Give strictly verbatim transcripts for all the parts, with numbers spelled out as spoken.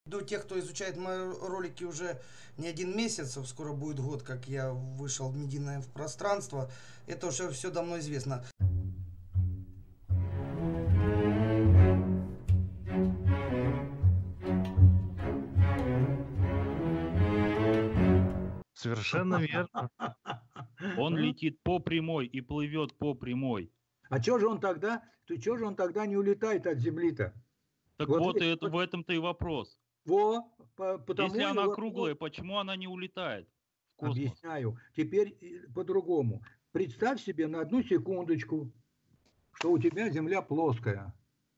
Ну, те, кто изучает мои ролики уже не один месяц, скоро будет год, как я вышел в медийное пространство, это уже все давно известно. Совершенно верно. Он летит по прямой и плывет по прямой. А что же он тогда, то что же он тогда не улетает от Земли-то? Так Вот вот, ведь- и это, вот- в этом-то и вопрос. Во, по- потому Если и она вот- круглая, почему она не улетает в космос? Объясняю. Теперь э, по-другому. Представь себе на одну секундочку, что у тебя Земля плоская.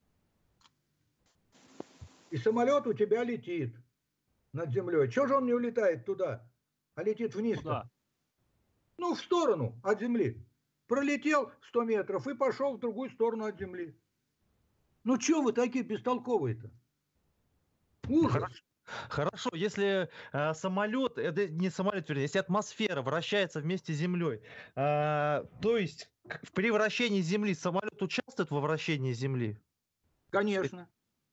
И самолет у тебя летит над Землей. Чего же он не улетает туда, а летит вниз-то? Куда? Ну, в сторону от Земли. Пролетел сто метров и пошел в другую сторону от Земли. Ну, что вы такие бестолковые-то? Ужас. Хорошо. Хорошо, если э, самолет, это не самолет, вернее, если атмосфера вращается вместе с Землей, э, то есть к- при вращении Земли самолет участвует во вращении Земли? Конечно.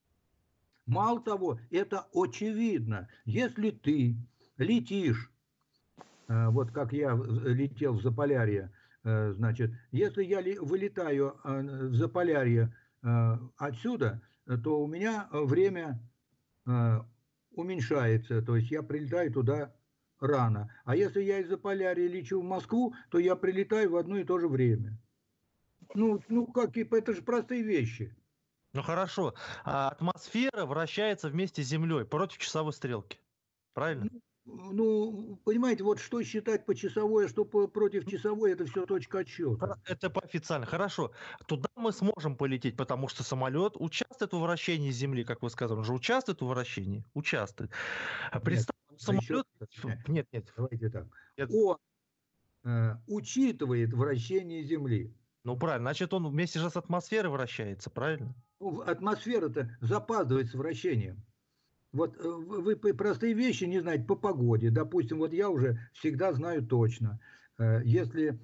Мало того, это очевидно. Если ты летишь, э, вот как я в- летел в Заполярье, э, значит, если я ли- вылетаю э, в Заполярье э, отсюда, э, то у меня э, время э, уменьшается, то есть я прилетаю туда рано. А если я из Заполярья лечу в Москву, то я прилетаю в одно и то же время. Ну, ну как, и- это же простые вещи. Ну хорошо, а атмосфера вращается вместе с Землей против часовой стрелки, правильно? Ну, понимаете, вот что считать по часовой, а что по, против часовой, это все точка отсчета. Это по официально. Хорошо. Туда мы сможем полететь, потому что самолет участвует в вращении Земли, как вы сказали. Он же участвует в вращении? Участвует. А представь, Нет, самолет... еще- Нет, нет. Давайте так. Нет. Он э, учитывает вращение Земли. Ну правильно, значит он вместе же с атмосферой вращается, правильно? Ну, атмосфера-то запаздывает с вращением. Вот э, вы вы по- простые вещи не знаете по погоде. Допустим, вот я уже всегда знаю точно. э, Если э,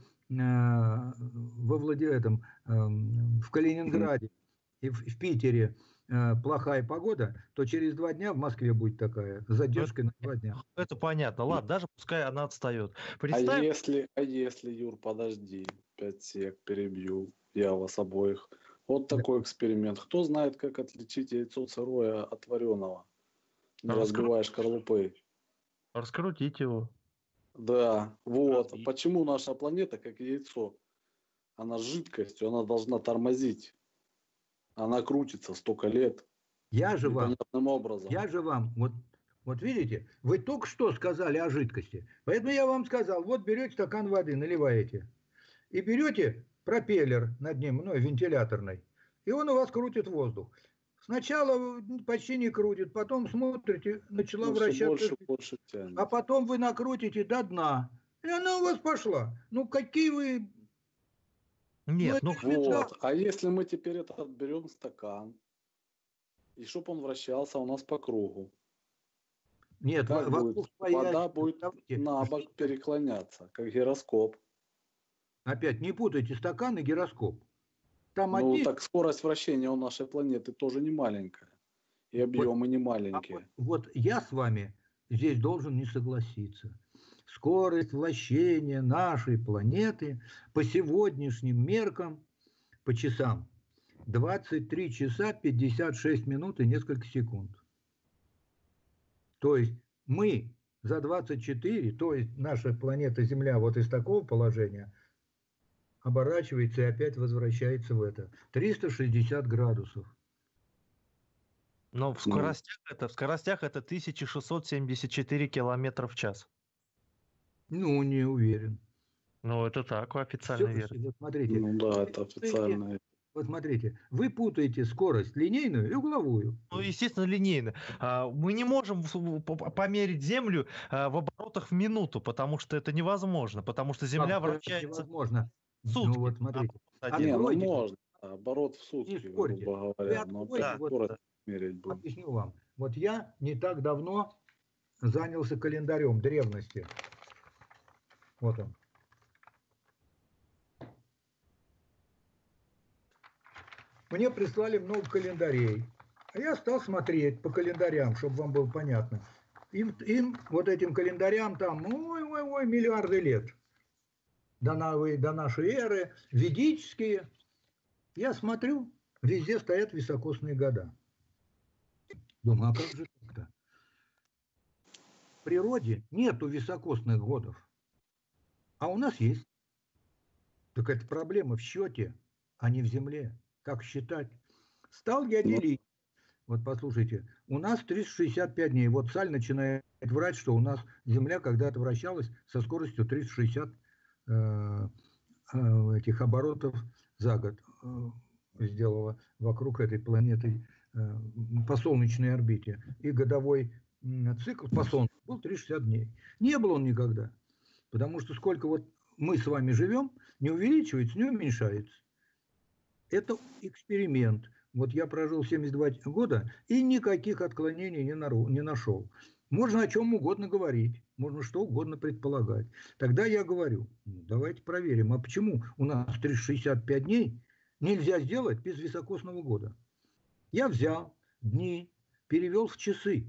во Влади- этом, э, в Калининграде и в, в Питере э, плохая погода, то через два дня в Москве будет такая, с задержкой на два дня. Это понятно. Ладно, даже пускай она отстает. А Представь, если, а если, Юр, подожди, пять сек, перебью я вас обоих. Вот такой эксперимент. Кто знает, как отличить яйцо сырое от вареного? Не Раскру- разбивая шкарлупы. раскрутить его. Да, вот. Разбить. Почему наша планета как яйцо? Она с жидкостью, она должна тормозить. Она крутится столько лет. Я же вам, Непонятным образом. я же вам, вот, вот видите, вы только что сказали о жидкости. Поэтому я вам сказал, вот берете стакан воды, наливаете. И берете пропеллер над ним, ну, вентиляторный, и он у вас крутит воздух. Сначала почти не крутит, потом смотрите, начала Ну, все вращаться, больше и больше тянет. а потом вы накрутите до дна, и она у вас пошла. Ну, какие вы... Нет, ну, Ну, это- Вот. А если мы теперь это отберем стакан, и чтоб он вращался у нас по кругу, Нет, как вокруг будет? своя- Вода будет Давайте, на бок переклоняться, как гироскоп. Опять не путайте стакан и гироскоп. Там Ну, одни... так скорость вращения у нашей планеты тоже не маленькая. И объемы не А маленькие. вот, вот я с вами здесь должен не согласиться. Скорость вращения нашей планеты по сегодняшним меркам, по часам, двадцать три часа пятьдесят шесть минут и несколько секунд. То есть мы за двадцать четыре, то есть наша планета Земля вот из такого положения оборачивается и опять возвращается в это. триста шестьдесят градусов. но в скоростях это, в скоростях это тысяча шестьсот семьдесят четыре километра в час. Ну, не уверен. Ну, это так, официально Всё, верно. вот смотрите, Ну да, это вы путаете- официально. Вот смотрите, вы путаете скорость линейную и угловую. Ну, естественно, линейно. А, Мы не можем в- по- померить Землю а, в оборотах в минуту, потому что это невозможно, потому что Земля Как это вращается невозможно. сутки. Ну вот смотрите. А, Не, ну Откройте. можно. Оборот в сутки, Не спорьте. грубо Вы говоря. Но откройте, опять вот- скорость мерить будем. Объясню вам. Вот я не так давно занялся календарем древности. Вот он. Мне прислали много календарей. я стал смотреть по календарям, чтобы вам было понятно. Им, им вот этим календарям там, ой-ой-ой, миллиарды лет. До, новой, до нашей эры, ведические. Я смотрю, везде стоят високосные года. Думаю, а как же так-то? В природе нету високосных годов. А у нас есть. Так это проблема в счете, а не в земле. Как считать? Стал я делить. Вот послушайте, у нас триста шестьдесят пять дней. Вот Саль начинает врать, что у нас Земля когда-то вращалась со скоростью триста шестьдесят э, э, этих оборотов за год. Э, сделала вокруг этой планеты э, по солнечной орбите. И годовой э, цикл по Солнцу был триста шестьдесят дней. Не было он никогда. Потому что сколько вот мы с вами живем, не увеличивается, не уменьшается. Это эксперимент. Вот я прожил семьдесят два года и никаких отклонений не, нару, не нашел. Можно о чем угодно говорить, можно что угодно предполагать. Тогда я говорю, ну, давайте проверим, а почему у нас триста шестьдесят пять дней нельзя сделать без високосного года? Я взял дни, перевел в часы,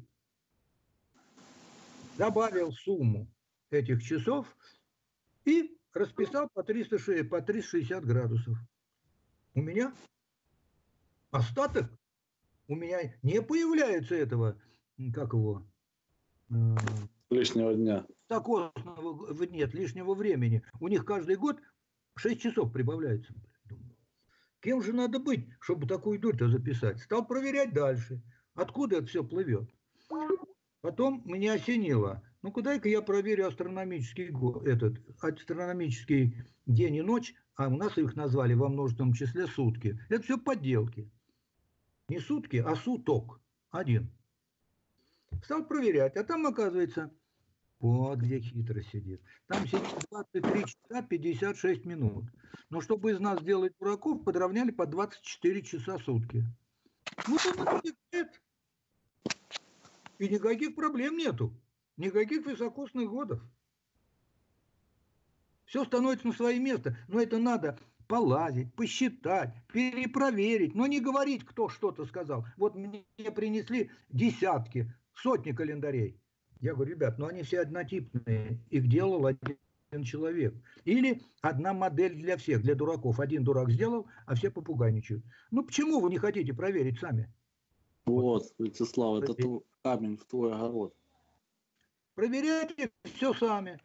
добавил сумму этих часов и расписал по триста шестьдесят градусов. У меня остаток, у меня не появляется этого, как его, э, Лишнего дня. високосного, нет, лишнего времени. У них каждый год шесть часов прибавляется. Кем же надо быть, чтобы такую дурь-то записать? Стал проверять дальше, откуда это все плывет. Потом меня осенило. Ну, куда-ка я проверю астрономический, этот, астрономический день и ночь, а у нас их назвали во множественном числе сутки. Это все подделки. Не сутки, а суток. Один. Стал проверять, а там оказывается, вот где хитро сидит. Там сидит двадцать три часа пятьдесят шесть минут. Но чтобы из нас сделать дураков, подровняли по двадцать четыре часа сутки. Ну, нет. И никаких проблем нету. Никаких високосных годов. Все становится на свое место. Но это надо полазить, посчитать, перепроверить. Но не говорить, кто что-то сказал. Вот мне принесли десятки, сотни календарей. Я говорю, ребят, ну они все однотипные. Их делал один человек. Или одна модель для всех, для дураков. Один дурак сделал, а все попугайничают. Ну почему вы не хотите проверить сами? Вот, Вячеслав, это твой камень в твой огород. Проверяйте все сами.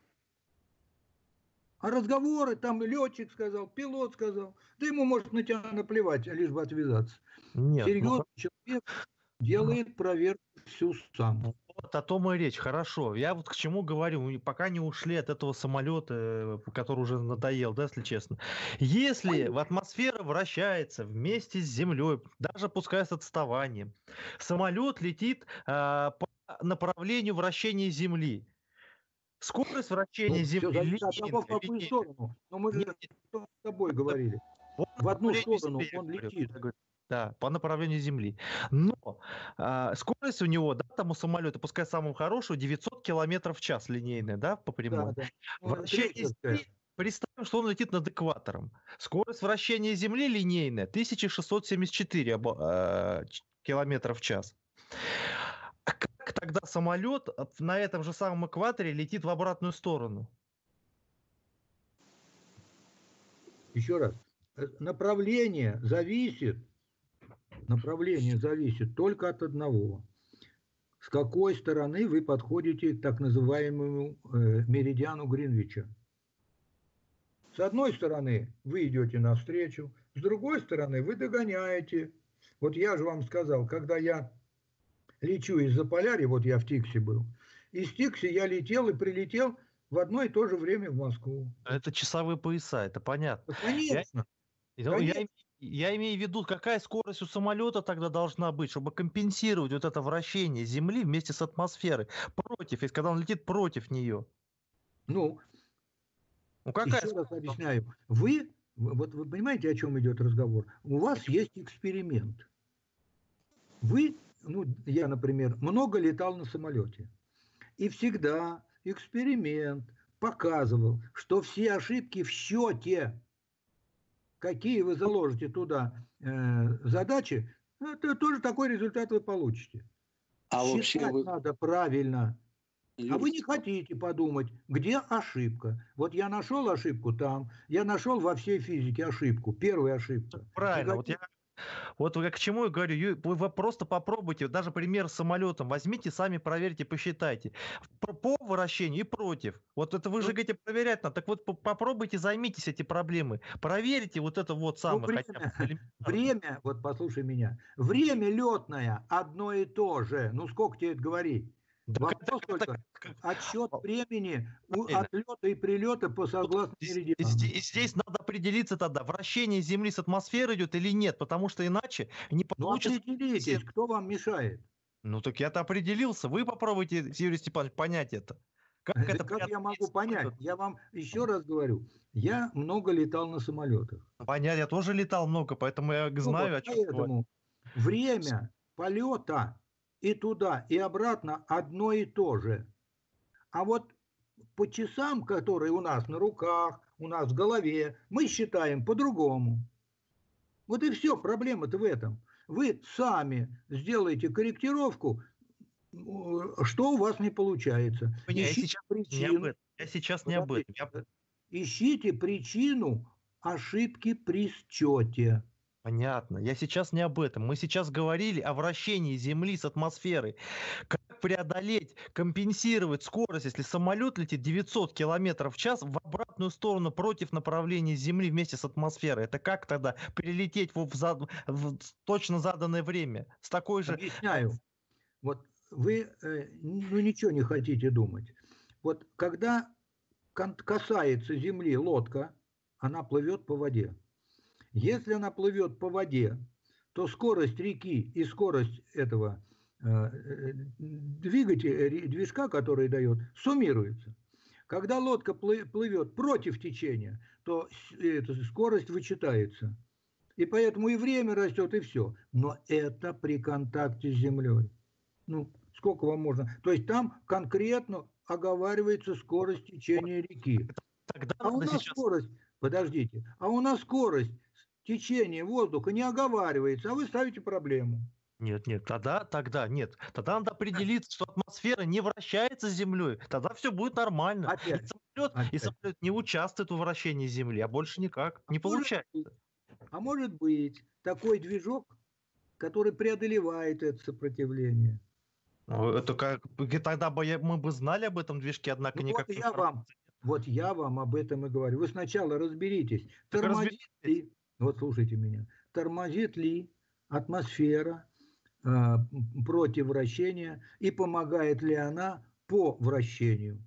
А разговоры, там летчик сказал, пилот сказал, да ему может на тебя наплевать, лишь бы отвязаться. Нет, Серьезный ну, человек делает проверку всю сам. вот о том и речь. Хорошо. Я вот к чему говорю, мы пока не ушли от этого самолета, который уже надоел, да, если честно. Если в атмосфера вращается вместе с Землей, даже пускай с отставанием, самолет летит а, по направлению вращения Земли. Скорость вращения Ну, Земли... все зависит от того, в линейная, какую линейная. сторону. Но мы же Нет, с тобой говорили. по В одну направлению сторону Земли, он я говорю, летит. я говорю. Да, по направлению Земли. Но а, скорость у него, да, там у самолета, пускай самого хорошего, девятьсот километров в час линейная, да, по прямой. Да, да. Ну, Вращение крейсерская. Земли, представим, что он летит над экватором. Скорость вращения Земли линейная тысяча шестьсот семьдесят четыре обо- э, ч- километра в час. Как тогда самолет на этом же самом экваторе летит в обратную сторону? Еще раз. Э, Направление зависит, направление зависит только от одного. С какой стороны вы подходите к так называемому э, меридиану Гринвича. С одной стороны вы идете навстречу, с другой стороны вы догоняете. Вот я же вам сказал, когда я лечу из Заполярья, вот я в Тиксе был, из Тикси я летел и прилетел в одно и то же время в Москву. Это часовые пояса, это понятно. Да, конечно. Я, я, Конечно. име- я имею в виду, какая скорость у самолета тогда должна быть, чтобы компенсировать вот это вращение Земли вместе с атмосферой против, если когда он летит против нее. Ну, Ну какая еще раз скорость? объясняю. Вы, вот вы понимаете, о чем идет разговор? У вас есть эксперимент. Вы, ну, я, например, много летал на самолете. И всегда эксперимент показывал, что все ошибки в счете, какие вы заложите туда э, задачи, Это тоже такой результат вы получите. А вообще Считать вы, надо правильно. А Юр, вы не хотите подумать, где ошибка. Вот я нашел ошибку там, я нашел во всей физике ошибку, первая ошибка. Правильно, вот Никаких- я вот я к чему я говорю, Ю- вы, вы просто попробуйте, даже пример с самолетом, возьмите, сами проверьте, посчитайте. По, по вращению и против. Вот это вы же Ну- говорите проверять надо, так вот по- попробуйте, займитесь эти проблемы, проверьте вот это вот Ну, самое хотя бы. время, элементарно. время, вот послушай меня, время летное одно и то же. Ну сколько тебе это говорить? Так это- Вопрос это только как- отсчет времени у Правильно. отлета и прилета по согласно Здесь, меридиану. здесь- здесь надо определиться тогда, вращение Земли с атмосферой идет или нет, потому что иначе не Ну получится. определитесь, кто вам мешает. Ну так я-то определился. Вы попробуйте, Юрий Степанович, понять это. Как Да это как я преодолеть могу понять? самолет? Я вам еще раз говорю, я много летал на самолетах. Понять, я тоже летал много, поэтому я Ну знаю, вот, о чем говорю. поэтому время полета и туда, и обратно одно и то же. А вот по часам, которые у нас на руках, у нас в голове, мы считаем по-другому. Вот и все, проблема-то в этом. Вы сами сделаете корректировку, что у вас не получается. Не, я Ищите сейчас не об причину. этом. Я сейчас не об этом. Я- Подождите. Ищите причину ошибки при счете. Понятно. Я сейчас не об этом. Мы сейчас говорили о вращении Земли с атмосферой. Как преодолеть, компенсировать скорость, если самолет летит девятьсот километров в час в обратную сторону против направления Земли вместе с атмосферой. Это как тогда перелететь в, в зад- в точно заданное время с такой же... Объясняю. Вот вы э, ну, ничего не хотите думать. Вот когда кон- касается земли лодка, она плывет по воде. Если она плывет по воде, то скорость реки и скорость этого э, э, двигателя, ре- движка, который дает, суммируются. Когда лодка плы- плывет против течения, то с- эта скорость вычитается. И поэтому и время растет, и все. Но это при контакте с землей. Ну, сколько вам можно? То есть там конкретно оговаривается скорость течения реки. Тогда А у надо нас сейчас... скорость, подождите, а у нас скорость течения воздуха не оговаривается, а вы ставите проблему. Нет, нет, тогда, тогда, нет. Тогда надо определиться, что атмосфера не вращается с Землей. Тогда все будет нормально. Опять, и, самолет, и опять. самолет не участвует в вращении Земли, а больше никак. Не Может получается. быть, а может быть такой движок, который преодолевает это сопротивление. Ну, это как... и Тогда бы я- мы бы знали об этом движке, однако Ну, вот никакой я вам, вот я вам об этом и говорю. Вы сначала разберитесь, Так тормозит ли, вот слушайте меня, тормозит ли атмосфера э, против вращения и помогает ли она по вращению.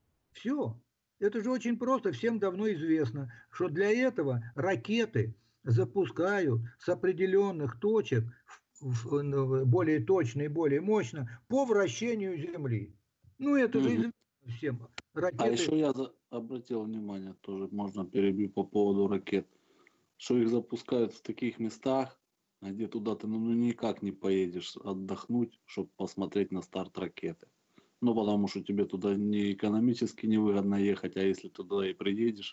Все. Это же очень просто, всем давно известно, что для этого ракеты запускают с определенных точек в- в- более точно и более мощно по вращению Земли. Ну, это же Мгм. известно всем. А Ракеты... еще я за- обратил внимание, тоже можно перебью по поводу ракет, что их запускают в таких местах, где туда ты ну, ну, никак не поедешь отдохнуть, чтобы посмотреть на старт ракеты. Ну, потому что тебе туда не экономически невыгодно ехать, а если туда и приедешь,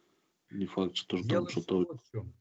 не факт, что ж Дело там всё что-то... вот в чем.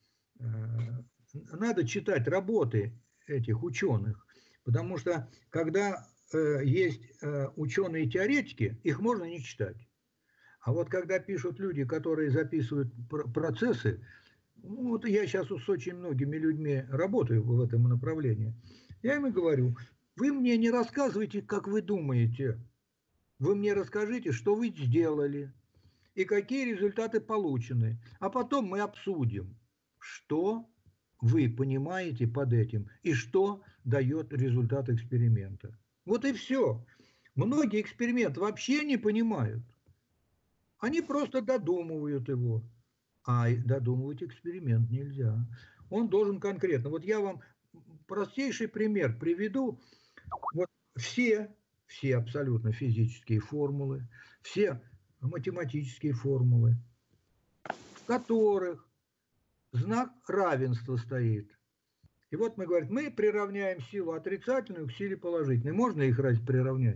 Надо читать работы этих ученых, потому что когда э, есть э, ученые-теоретики, их можно не читать. А вот когда пишут люди, которые записывают пр- процессы, ну, вот я сейчас с очень многими людьми работаю в этом направлении, я им и говорю, вы мне не рассказывайте, как вы думаете, вы мне расскажите, что вы сделали и какие результаты получены, а потом мы обсудим, что вы понимаете под этим и что дает результат эксперимента. Вот и все. Многие эксперименты вообще не понимают. Они просто додумывают его. А додумывать эксперимент нельзя. Он должен конкретно. Вот я вам простейший пример приведу. Вот все, все абсолютно физические формулы, все математические формулы, в которых знак равенства стоит. И вот мы говорим, мы приравняем силу отрицательную к силе положительной. Можно их разве приравнять?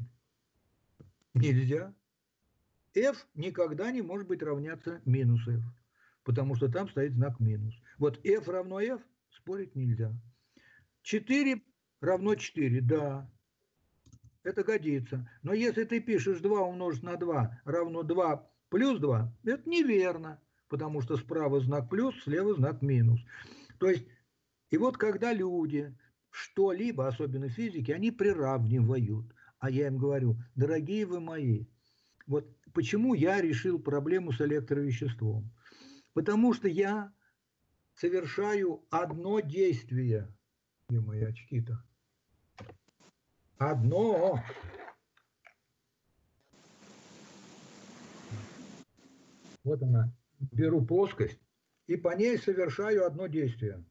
Нельзя. F никогда не может быть равняться минус F, потому что там стоит знак минус. Вот F равно F спорить нельзя. четыре равно четыре, да. Это годится. Но если ты пишешь два умножить на два равно два плюс два, это неверно, потому что справа знак плюс, слева знак минус. То есть, и вот когда люди что-либо, особенно физики, они приравнивают. А я им говорю, дорогие вы мои, вот почему я решил проблему с электровеществом? Потому что я совершаю одно действие. Где мои очки-то? Одно. Вот она. Беру плоскость и по ней совершаю одно действие.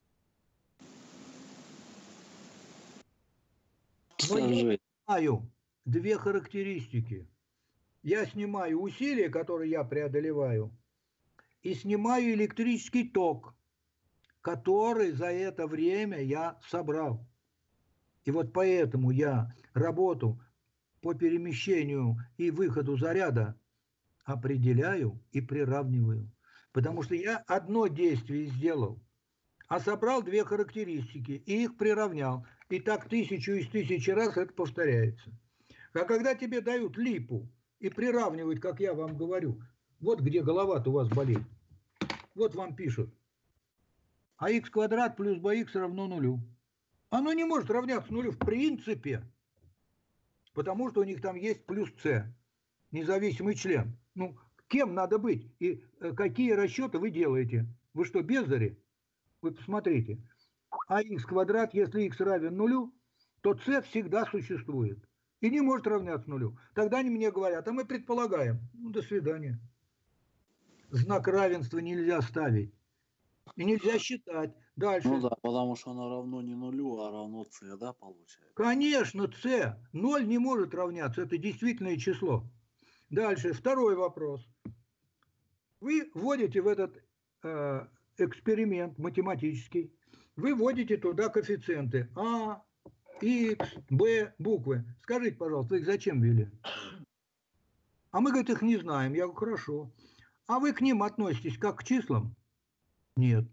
Но я снимаю две характеристики. Я снимаю усилия, которые я преодолеваю, и снимаю электрический ток, который за это время я собрал. И вот поэтому я работу по перемещению и выходу заряда определяю и приравниваю. Потому что я одно действие сделал, а собрал две характеристики и их приравнял. И так тысячу из тысячи раз это повторяется. А когда тебе дают липу и приравнивают, как я вам говорю, вот где голова-то у вас болит, вот вам пишут, а х квадрат плюс bx равно нулю. Оно не может равняться нулю в принципе, потому что у них там есть плюс c, независимый член. Ну, кем надо быть и какие расчеты вы делаете? Вы что, бездари? Вы посмотрите. А х квадрат, если х равен нулю, то c всегда существует и не может равняться нулю. Тогда они мне говорят, а мы предполагаем. Ну, до свидания. Знак равенства нельзя ставить. И нельзя считать. Дальше. Ну да, потому что оно равно не нулю, а равно c, да, получается? Конечно, c. ноль не может равняться. Это действительное число. Дальше. Второй вопрос. Вы вводите в этот э, эксперимент математический, вы вводите туда коэффициенты а, х, b, буквы. Скажите, пожалуйста, вы их зачем ввели? А мы, говорит, их не знаем. Я говорю, хорошо. А вы к ним относитесь как к числам? Нет.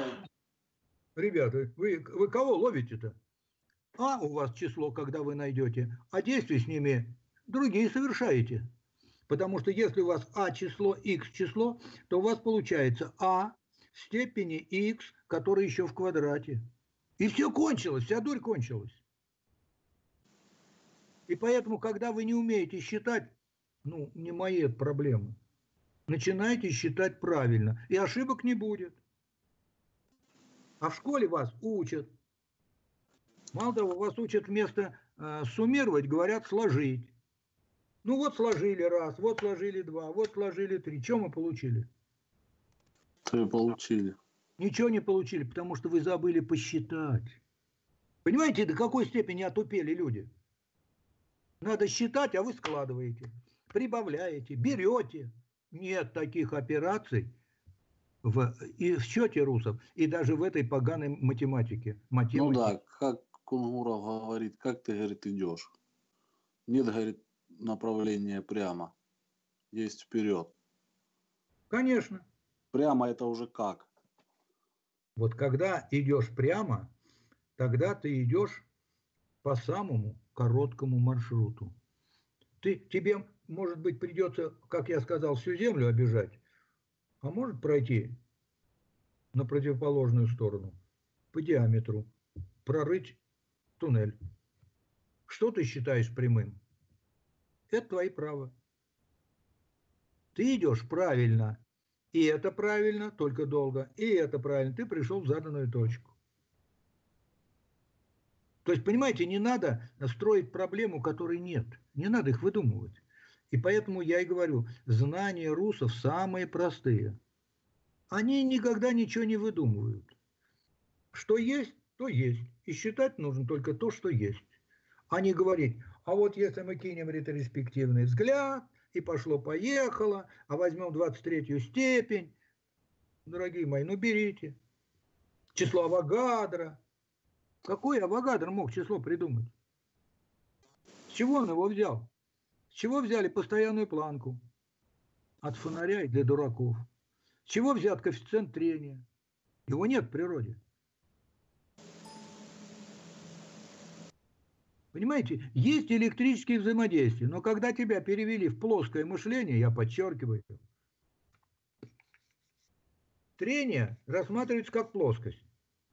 Ребята, вы, вы кого ловите-то? А у вас число, когда вы найдете, а действия с ними другие совершаете. Потому что если у вас а число, х число, то у вас получается а в степени х, который еще в квадрате. И все кончилось, вся дурь кончилась. И поэтому, когда вы не умеете считать, ну, не мои это проблемы, начинайте считать правильно, и ошибок не будет. А в школе вас учат. Мало того, вас учат вместо э, суммировать, говорят сложить. Ну вот сложили раз, вот сложили два, вот сложили три. Что мы получили? Что получили? Ничего не получили, потому что вы забыли посчитать. Понимаете, до какой степени отупели люди? Надо считать, а вы складываете, прибавляете, берете. Нет таких операций в, и в счете русов, и даже в этой поганой математике. математике. Ну да, как Кунгуров говорит, как ты, говорит, идешь? Нет, говорит, направления прямо. Есть вперед. Конечно. Прямо это уже как? Вот когда идешь прямо, тогда ты идешь по самому короткому маршруту. Ты, тебе, может быть, придется, как я сказал, всю землю обижать, а может пройти на противоположную сторону, по диаметру, прорыть туннель. Что ты считаешь прямым? Это твои права. Ты идешь правильно, и это правильно, только долго, и это правильно, ты пришел в заданную точку. То есть, понимаете, не надо строить проблему, которой нет. Не надо их выдумывать. И поэтому я и говорю, знания русов самые простые. Они никогда ничего не выдумывают. Что есть, то есть. И считать нужно только то, что есть. А не говорить, а вот если мы кинем ретроспективный взгляд, и пошло-поехало, а возьмем двадцать третью степень. Дорогие мои, ну берите. Число Авогадро. Какой Авогадро мог число придумать? С чего он его взял? С чего взяли постоянную планку? От фонаря и для дураков. С чего взят коэффициент трения? Его нет в природе. Понимаете, есть электрические взаимодействия, но когда тебя перевели в плоское мышление, я подчеркиваю, трение рассматривается как плоскость.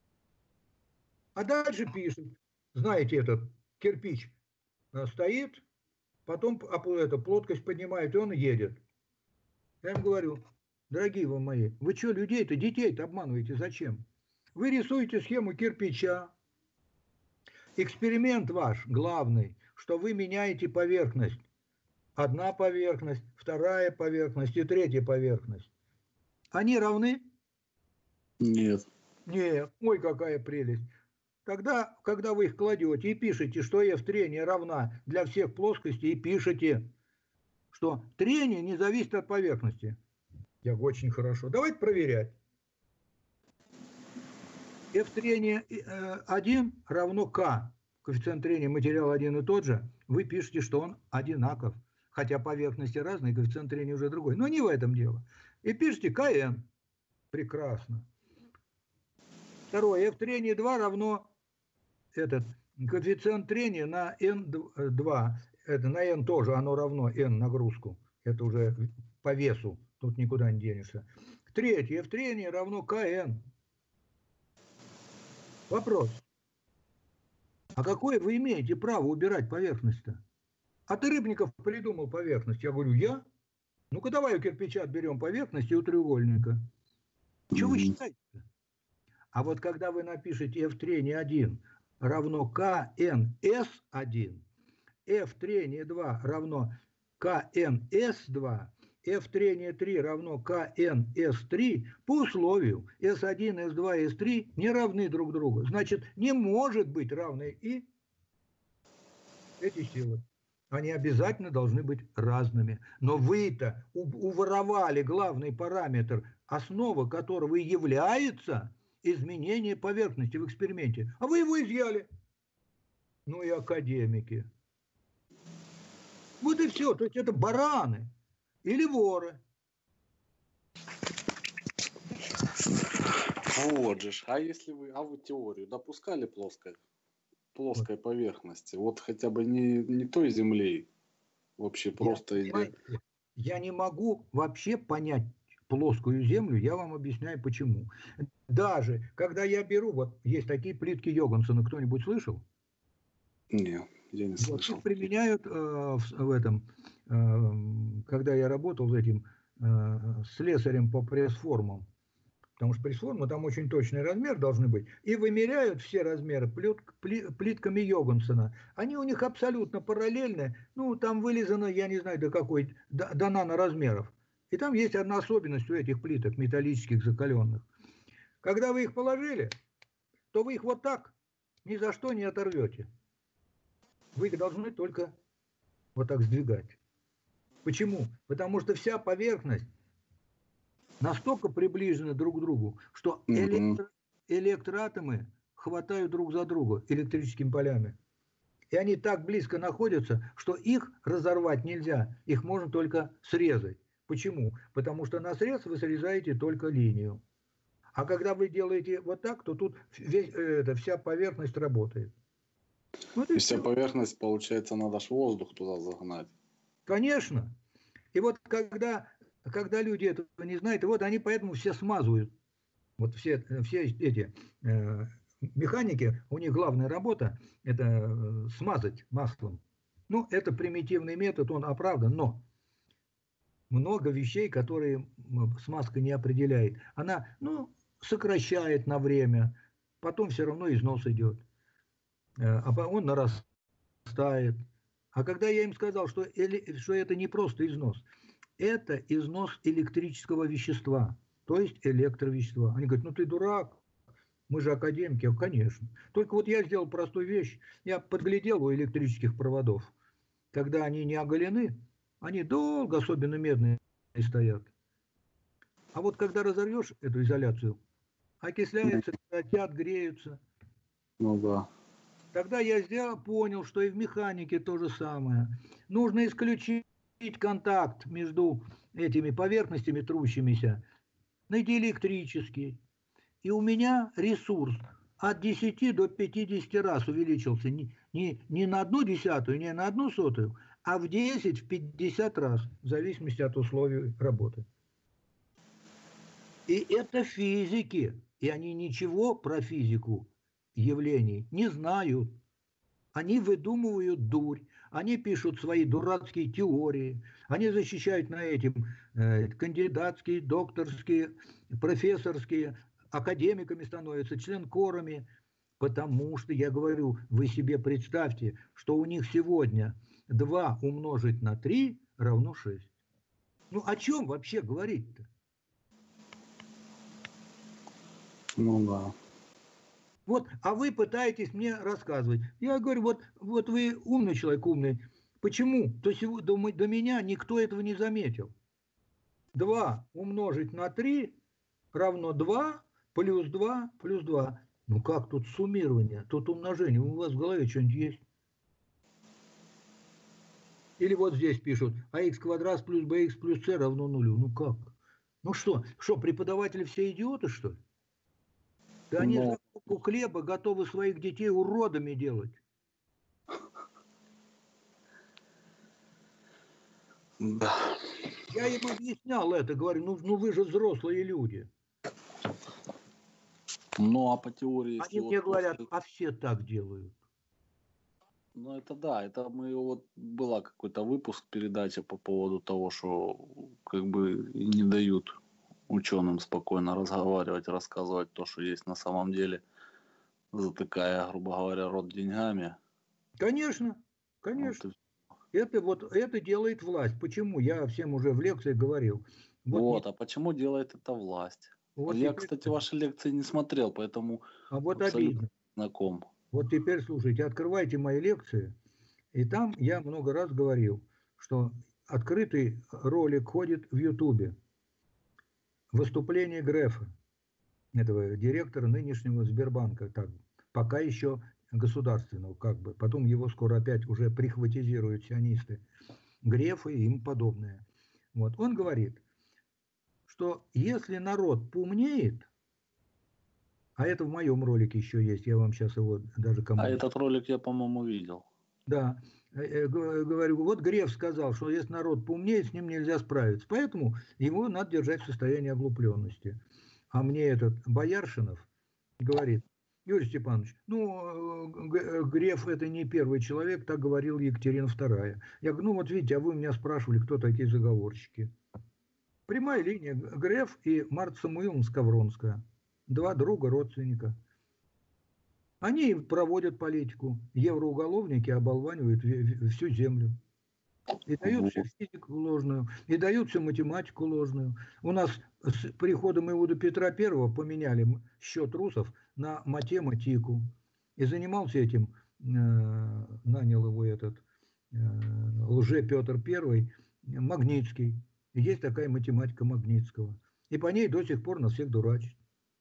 А дальше пишет, знаете, этот кирпич стоит, потом эту плоскость поднимает, и он едет. Я им говорю, дорогие вы мои, вы что, людей-то, детей-то обманываете, зачем? Вы рисуете схему кирпича. Эксперимент ваш главный, что вы меняете поверхность. Одна поверхность, вторая поверхность и третья поверхность. Они равны? Нет. Нет. Ой, какая прелесть. Тогда, когда вы их кладете и пишете, что F трение равна для всех плоскостей, и пишете, что трение не зависит от поверхности. Я говорю, очень хорошо. Давайте проверять. F трение один равно K. Коэффициент трения материала один и тот же. Вы пишете, что он одинаков. Хотя поверхности разные, коэффициент трения уже другой. Но не в этом дело. И пишите КН. Прекрасно. Второе. F трение два равно этот коэффициент трения на эн два. Это на n тоже оно равно n нагрузку. Это уже по весу. Тут никуда не денешься. Третье. F трение равно КН. Вопрос. А какое вы имеете право убирать поверхность-то? А ты, Рыбников, придумал поверхность. Я говорю, я? Ну-ка давай у кирпича отберем поверхность и у треугольника. Что вы считаете? А вот когда вы напишете F трение один равно ка эн эс один, F трение два равно ка эн эс два, F трение три равно ка эн эс три, по условию эс один, эс два, эс три не равны друг другу. Значит, не может быть равны и эти силы. Они обязательно должны быть разными. Но вы-то уворовали главный параметр, основа которого и является изменение поверхности в эксперименте. А вы его изъяли. Ну и академики. Вот и все. То есть это бараны или воры. Вот же. А если вы, а вы теорию допускали плоской, плоской вот поверхности? Вот хотя бы не, не той земли, вообще просто я, идет. Я не могу вообще понять плоскую землю, я вам объясняю почему. Даже когда я беру, вот есть такие плитки Йогансена, кто-нибудь слышал? Нет, я не слышал. Вот их применяют э, в, в этом, э, когда я работал этим э, слесарем по пресс-формам, потому что пресс-формы там очень точный размер должны быть, и вымеряют все размеры плит, плит, плитками Йогансена. Они у них абсолютно параллельны, ну там вылизано, я не знаю до какой, до, до наноразмеров. И там есть одна особенность у этих плиток металлических закаленных. Когда вы их положили, то вы их вот так ни за что не оторвете. Вы их должны только вот так сдвигать. Почему? Потому что вся поверхность настолько приближены друг к другу, что электро, электроатомы хватают друг за друга электрическими полями. И они так близко находятся, что их разорвать нельзя. Их можно только срезать. Почему? Потому что на срез вы срезаете только линию. А когда вы делаете вот так, то тут весь, это, вся поверхность работает. Вот и, и вся все. Поверхность, получается, надо ж воздух туда загнать. Конечно. И вот когда... Когда люди этого не знают, и вот они поэтому все смазывают. Вот все, все эти э, механики, у них главная работа – это э, смазать маслом. Ну, это примитивный метод, он оправдан, но много вещей, которые смазка не определяет. Она, ну, сокращает на время, потом все равно износ идет. Э, а он нарастает. А когда я им сказал, что, что это не просто износ, это износ электрического вещества, то есть электровещества. Они говорят, ну ты дурак, мы же академики. А, конечно. Только вот я сделал простую вещь. Я подглядел у электрических проводов. Когда они не оголены, они долго, особенно медные, стоят. А вот когда разорвешь эту изоляцию, окисляются, кипятят, греются. Ну да. Тогда я сделал, понял, что и в механике то же самое. Нужно исключить контакт между этими поверхностями трущимися, найти электрический. И у меня ресурс от десяти до пятидесяти раз увеличился. Не, не, не на одну десятую, не на одну сотую, а в десять, в пятьдесят раз, в зависимости от условий работы. И это физики, и они ничего про физику явлений не знают. Они выдумывают дурь, они пишут свои дурацкие теории, они защищают на этим э, кандидатские, докторские, профессорские, академиками становятся, членкорами, потому что, я говорю, вы себе представьте, что у них сегодня два умножить на три равно шесть. Ну о чем вообще говорить-то? Ну да. Вот, а вы пытаетесь мне рассказывать. Я говорю, вот, вот вы умный человек, умный. Почему? То есть до, до меня никто этого не заметил. два умножить на три равно два, плюс два, плюс два. Ну как тут суммирование? Тут умножение. У вас в голове что-нибудь есть? Или вот здесь пишут, ах квадрат плюс bx плюс c равно нулю. Ну как? Ну что, что, преподаватели все идиоты, что ли? Да они за покупку хлеба готовы своих детей уродами делать. Да. Я им объяснял это, говорю, ну, ну вы же взрослые люди. Ну а по теории... Они мне говорят, а все так делают. Ну это да, это мы вот была какой-то выпуск передачи по поводу того, что как бы не дают ученым спокойно разговаривать, рассказывать то, что есть на самом деле, затыкая, грубо говоря, рот деньгами. Конечно, конечно. Вот это вот это делает власть. Почему? Я всем уже в лекции говорил. Вот, вот не... а почему делает это власть? Вот Я, теперь... кстати, ваши лекции не смотрел, поэтому а вот абсолютно обидно. знаком. Вот теперь слушайте, открывайте мои лекции, и там я много раз говорил, что открытый ролик ходит в Ютубе. Выступление Грефа, этого директора нынешнего Сбербанка, так, пока еще государственного, как бы. Потом его скоро опять уже прихватизируют сионисты, Грефы и им подобное. Вот. Он говорит, что если народ поумнеет, а это в моем ролике еще есть, я вам сейчас его даже кому... А этот ролик я, по-моему, видел. Да, говорю, вот Греф сказал, что если народ поумнеет, с ним нельзя справиться, поэтому его надо держать в состоянии оглупленности. А мне этот Бояршинов говорит, Юрий Степанович, ну, Греф это не первый человек, так говорила Екатерина вторая. Я говорю, ну вот видите, а вы меня спрашивали, кто такие заговорщики. Прямая линия, Греф и Марта Самуиловна Скавронская, два друга, родственника. Они проводят политику. Евроуголовники оболванивают всю землю. И дают всю физику ложную, и дают всю математику ложную. У нас с приходом Иуда Петра Первого поменяли счет русов на математику. И занимался этим, э, нанял его этот э, лже Петр Первый, Магнитский. И есть такая математика Магнитского. И по ней до сих пор нас всех дурачат.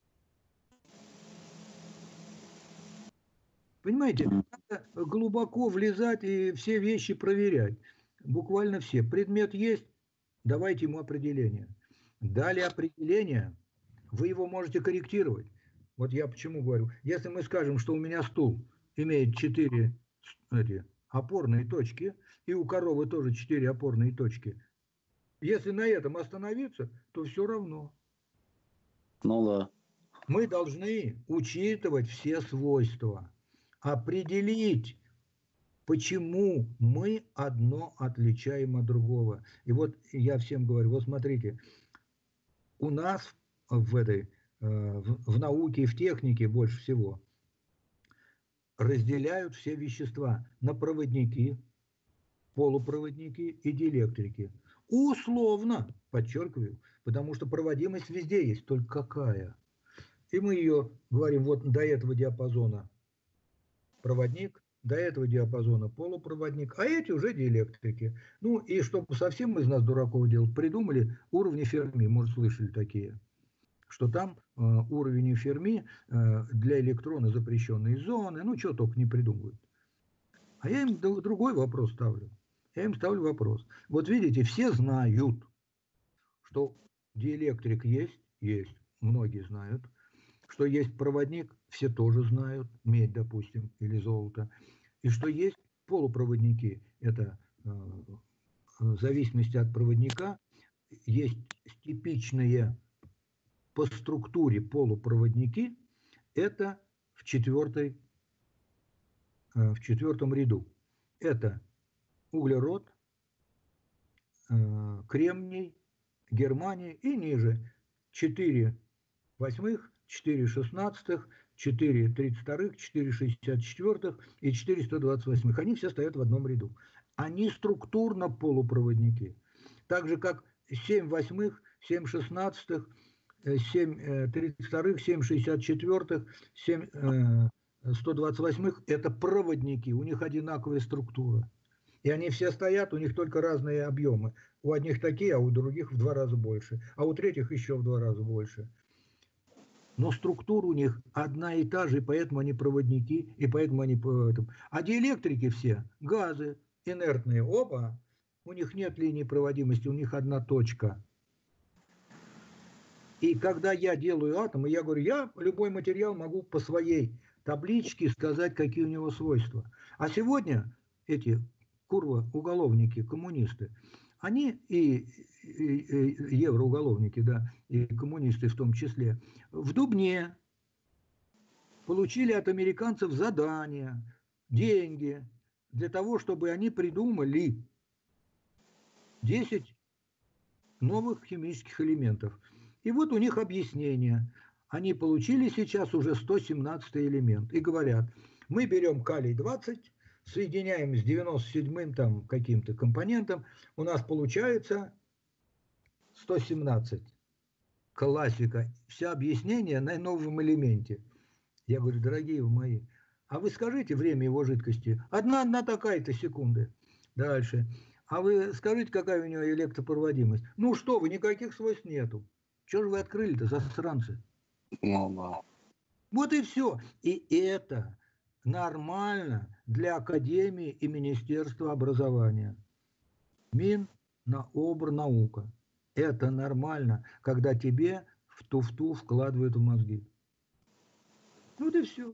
Понимаете, надо глубоко влезать и все вещи проверять. Буквально все. Предмет есть, давайте ему определение. Дали определение, вы его можете корректировать. Вот я почему говорю. Если мы скажем, что у меня стул имеет четыре эти, опорные точки, и у коровы тоже четыре опорные точки, если на этом остановиться, то все равно. Ну да. Мы должны учитывать все свойства. Определить, почему мы одно отличаем от другого. И вот я всем говорю, вот смотрите, у нас в этой, в, в науке и в технике больше всего разделяют все вещества на проводники, полупроводники и диэлектрики. Условно, подчеркиваю, потому что проводимость везде есть, только какая. И мы ее говорим, вот до этого диапазона проводник, до этого диапазона полупроводник, а эти уже диэлектрики. Ну и чтобы совсем из нас дураков делать, придумали уровни Ферми, может слышали такие, что там э, уровень Ферми э, для электрона запрещенной зоны, ну что только не придумывают. А я им другой вопрос ставлю. Я им ставлю вопрос. Вот видите, все знают, что диэлектрик есть, есть, многие знают, что что есть проводник, все тоже знают, медь, допустим, или золото. И что есть полупроводники, это э, в зависимости от проводника, есть типичные по структуре полупроводники, это в, четвертой, э, в четвертом ряду. Это углерод, э, кремний, германий и ниже четыре восьмых, четыре шестнадцатых, четыре тридцать вторых, четыре шестьдесят четвёртых и четыре сто двадцать восьмых. Они все стоят в одном ряду. Они структурно полупроводники. Так же, как семь восьмых, семь шестнадцатых, семь тридцать вторых, семь шестьдесят четвёртых, семь сто двадцать восьмых – это проводники, у них одинаковая структура. И они все стоят, у них только разные объемы. У одних такие, а у других в два раза больше, а у третьих еще в два раза больше. Но структура у них одна и та же, и поэтому они проводники, и поэтому они... А диэлектрики все, газы, инертные, оба, у них нет линии проводимости, у них одна точка. И когда я делаю атомы, я говорю, я любой материал могу по своей табличке сказать, какие у него свойства. А сегодня эти курва-уголовники, коммунисты, они и, и, и евроуголовники, да, и коммунисты в том числе, в Дубне получили от американцев задания, деньги для того, чтобы они придумали десять новых химических элементов. И вот у них объяснение. Они получили сейчас уже сто семнадцатый элемент и говорят, мы берем калий двадцать, соединяем с девяносто седьмым там каким-то компонентом, у нас получается сто семнадцать. Классика. Все объяснение на новом элементе. Я говорю, дорогие вы мои, а вы скажите время его жидкости. Одна, одна такая-то секунды. Дальше. А вы скажите, какая у него электропроводимость. Ну что вы, никаких свойств нету. Чего же вы открыли-то, засранцы? Ну да. Вот и все. И это нормально для Академии и Министерства образования. Минобрнаука. Это нормально, когда тебе в туфту вкладывают в мозги. Вот и все.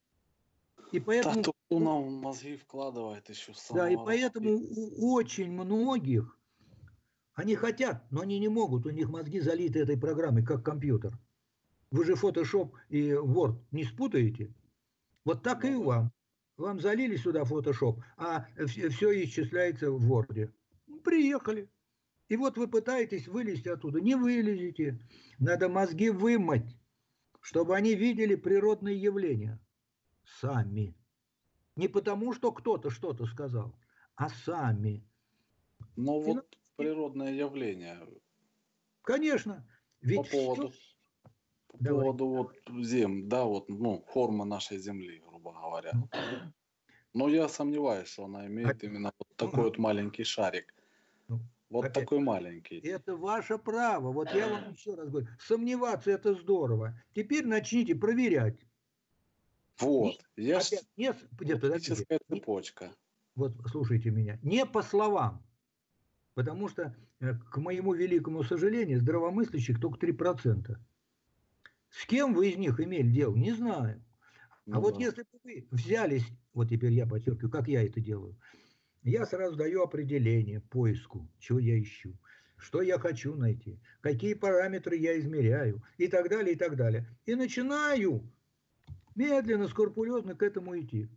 И поэтому... Да, кто нам в мозги вкладывает еще с самого Да, и поэтому у очень многих они хотят, но они не могут, у них мозги залиты этой программой, как компьютер. Вы же Photoshop и Word не спутаете? Вот так и вам. Вам залили сюда Photoshop, а все исчисляется в Word. Приехали. И вот вы пытаетесь вылезти оттуда. Не вылезете. Надо мозги вымыть, чтобы они видели природные явления. Сами. Не потому, что кто-то что-то сказал, а сами. Ну вот и... природное явление. Конечно. Ведь по поводу, все... по поводу вот зем, да, вот, ну, формы нашей Земли, грубо говоря. Ну. Но я сомневаюсь, что она имеет а... именно вот такой вот маленький шарик. Ну. Вот опять, такой маленький. Это ваше право. Вот я вам еще раз говорю. Сомневаться это здорово. Теперь начните проверять. Вот. Не, я опять, не, логическая цепочка. Вот слушайте меня. Не по словам. Потому что, к моему великому сожалению, здравомыслящих только три процента. С кем вы из них имели дело, не знаю. Ну, а вот да. Если бы вы взялись, вот теперь я подчеркиваю, как я это делаю, я сразу даю определение поиску, чего я ищу, что я хочу найти, какие параметры я измеряю и так далее, и так далее. И начинаю медленно, скрупулезно к этому идти.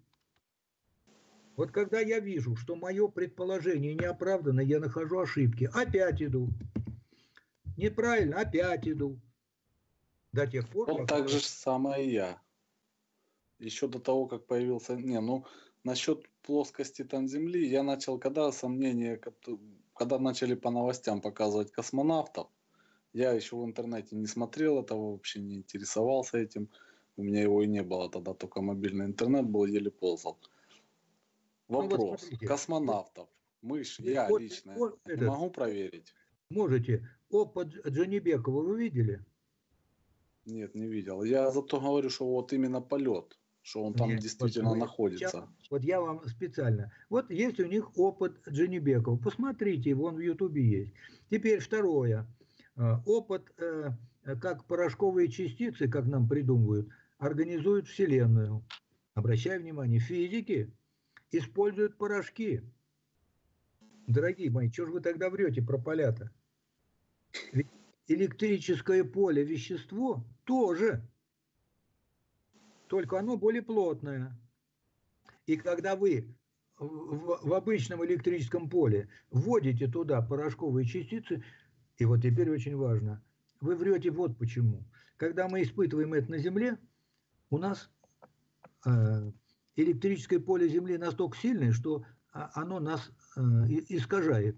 Вот когда я вижу, что мое предположение не оправдано, я нахожу ошибки, опять иду. Неправильно, опять иду. До тех пор, вот как... так же самое и я. Еще до того, как появился... Не, ну, насчет плоскости там Земли, я начал, когда сомнения, когда начали по новостям показывать космонавтов, я еще в интернете не смотрел этого, вообще не интересовался этим. У меня его и не было тогда, только мобильный интернет был, еле ползал. Вопрос. Ну, вот космонавтов. Мы ж, я вот, лично вот не этот, могу проверить. Можете. Опыт Джанибекова вы видели? Нет, не видел. Я зато говорю, что вот именно полет, что он там Нет, действительно вот, находится. Сейчас, вот я вам специально. Вот есть у них опыт Джанибекова. Посмотрите, его, он в Ютубе есть. Теперь второе. Опыт как порошковые частицы, как нам придумывают, организуют Вселенную. Обращай внимание, физики используют порошки. Дорогие мои, что же вы тогда врете про поля-то? Ведь электрическое поле вещество тоже, только оно более плотное. И когда вы в, в обычном электрическом поле вводите туда порошковые частицы, и вот теперь очень важно, вы врете вот почему. Когда мы испытываем это на Земле, у нас э, электрическое поле Земли настолько сильное, что оно нас э, искажает.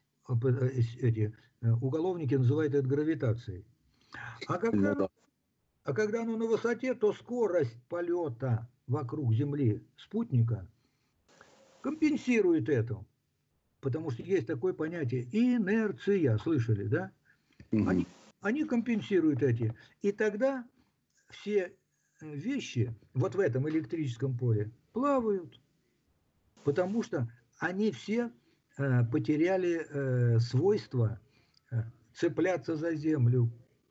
Эти уголовники называют это гравитацией. А когда, Ну да. а когда оно на высоте, то скорость полета вокруг Земли спутника компенсирует это. Потому что есть такое понятие инерция, слышали, да? Мгм. Они, они компенсируют эти. И тогда все вещи вот в этом электрическом поле плавают. Потому что они все э, потеряли э, свойство э, цепляться за землю.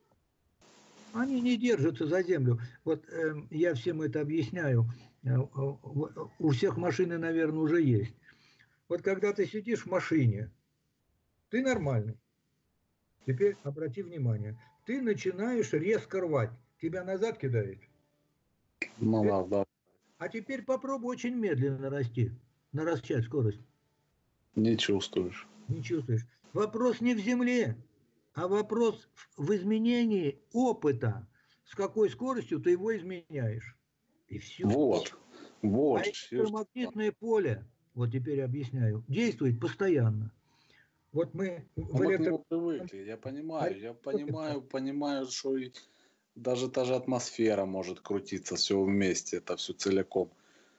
Они не держатся за землю. Вот э, я всем это объясняю. Э, у всех машины, наверное, уже есть. Вот когда ты сидишь в машине, ты нормальный. Теперь обрати внимание. Ты начинаешь резко рвать. Тебя назад кидает. Ну да, да. А теперь попробуй очень медленно расти. Нарастать скорость. Не чувствуешь. Не чувствуешь. Вопрос не в земле, а вопрос в изменении опыта. С какой скоростью ты его изменяешь. И все. Вот. Вот. А всё, электромагнитное поле, вот теперь объясняю, действует постоянно. Вот мы А в мы к электро... нему привыкли, я понимаю, я понимаю, понимаю, что и даже та же атмосфера может крутиться все вместе, это все целиком.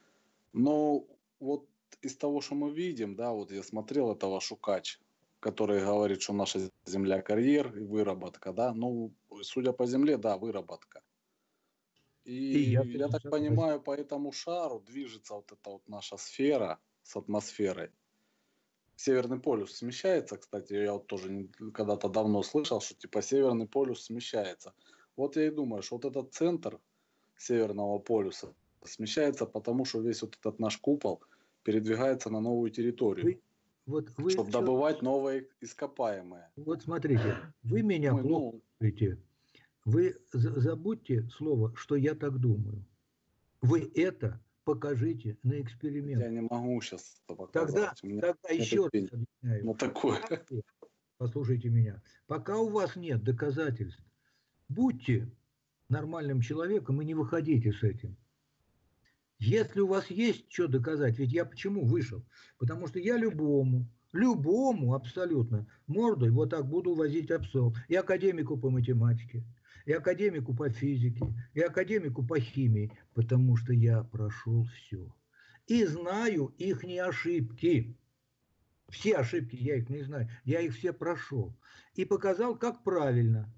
Но вот из того, что мы видим, да, вот я смотрел этого Шукач, который говорит, что наша Земля карьер и выработка, да, ну, судя по Земле, да, выработка. И, И я я тоже так согласен. понимаю, по этому шару движется вот эта вот наша сфера с атмосферой. Северный полюс смещается, кстати, я вот тоже не- когда-то давно слышал, что типа Северный полюс смещается. Вот я и думаю, что вот этот центр Северного полюса смещается, потому что весь вот этот наш купол передвигается на новую территорию, Вы, вот вы чтобы чё- добывать новые ископаемые. вот смотрите, вы меня Мы, плохо ну, слушаете. Вы за- забудьте слово, что я так думаю. Вы это покажите на я эксперимент. не могу сейчас это Тогда, показать. У меня тогда нет еще раз времени объясняю. на такое. Послушайте меня. Пока у вас нет доказательств, будьте нормальным человеком и не выходите с этим. Если у вас есть что доказать, ведь я почему вышел? Потому что я любому, любому абсолютно мордой вот так буду возить обсол. И академику по математике, и академику по физике, и академику по химии, потому что я прошел все. И знаю их не ошибки. Все ошибки я их не знаю, я их все прошел. И показал, как правильно.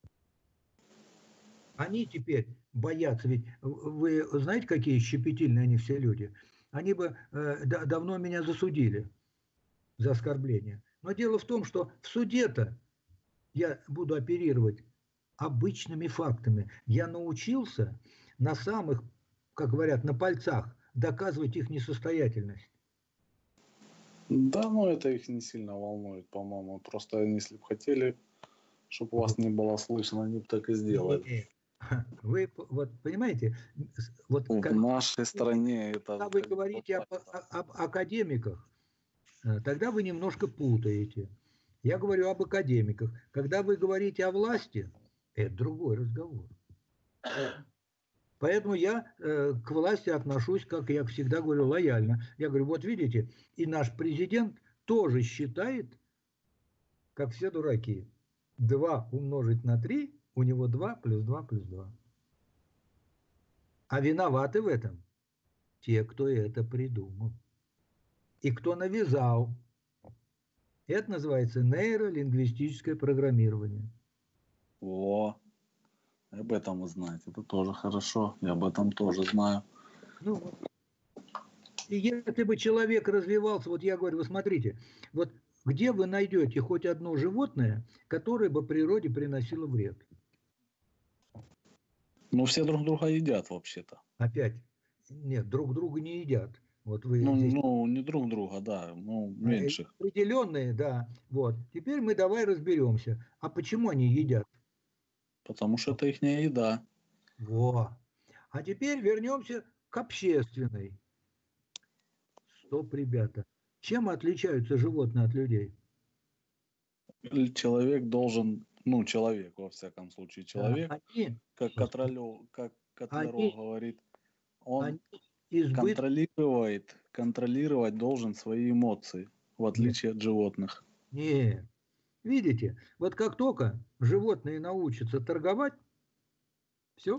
Они теперь боятся, ведь вы знаете, какие щепетильные они все люди? Они бы э, да, давно меня засудили за оскорбление. Но дело в том, что в суде-то я буду оперировать обычными фактами. Я научился на самых, как говорят, на пальцах доказывать их несостоятельность. Да, ну это их не сильно волнует, по-моему. Просто они, если бы хотели, чтобы вас не было слышно, они бы так и сделали. Не, вы вот понимаете, вот В как, нашей стране это... когда вы говорите об, об академиках, э, тогда вы немножко путаете. Я говорю об академиках. Когда вы говорите о власти, это другой разговор. Поэтому я э, к власти отношусь, как я всегда говорю, лояльно. Я говорю, вот видите, и наш президент тоже считает, как все дураки, два умножить на три, у него два плюс два плюс два. А виноваты в этом те, кто это придумал. И кто навязал. Это называется нейролингвистическое программирование. О, об этом вы знаете. Это тоже хорошо. Я об этом тоже знаю. Ну, и если бы человек развивался, вот я говорю, вы смотрите, вот где вы найдете хоть одно животное, которое бы природе приносило вред? Ну, все друг друга едят вообще-то. Опять, нет, друг друга не едят. Вот вы Ну, здесь ну, не друг друга, да, ну, а, э, меньше. определенные, да. Вот. Теперь мы давай разберемся. А почему они едят? Потому что это их еда. Во. А теперь вернемся к общественной. Стоп, ребята. Чем отличаются животные от людей? Человек должен, ну, человек, во всяком случае, А, человек, Они, как Котролев, как Котляров они, говорит, он они избыток. контролирует, контролировать должен свои эмоции, в Нет, отличие от животных. нет. Видите, вот как только животные научатся торговать, все,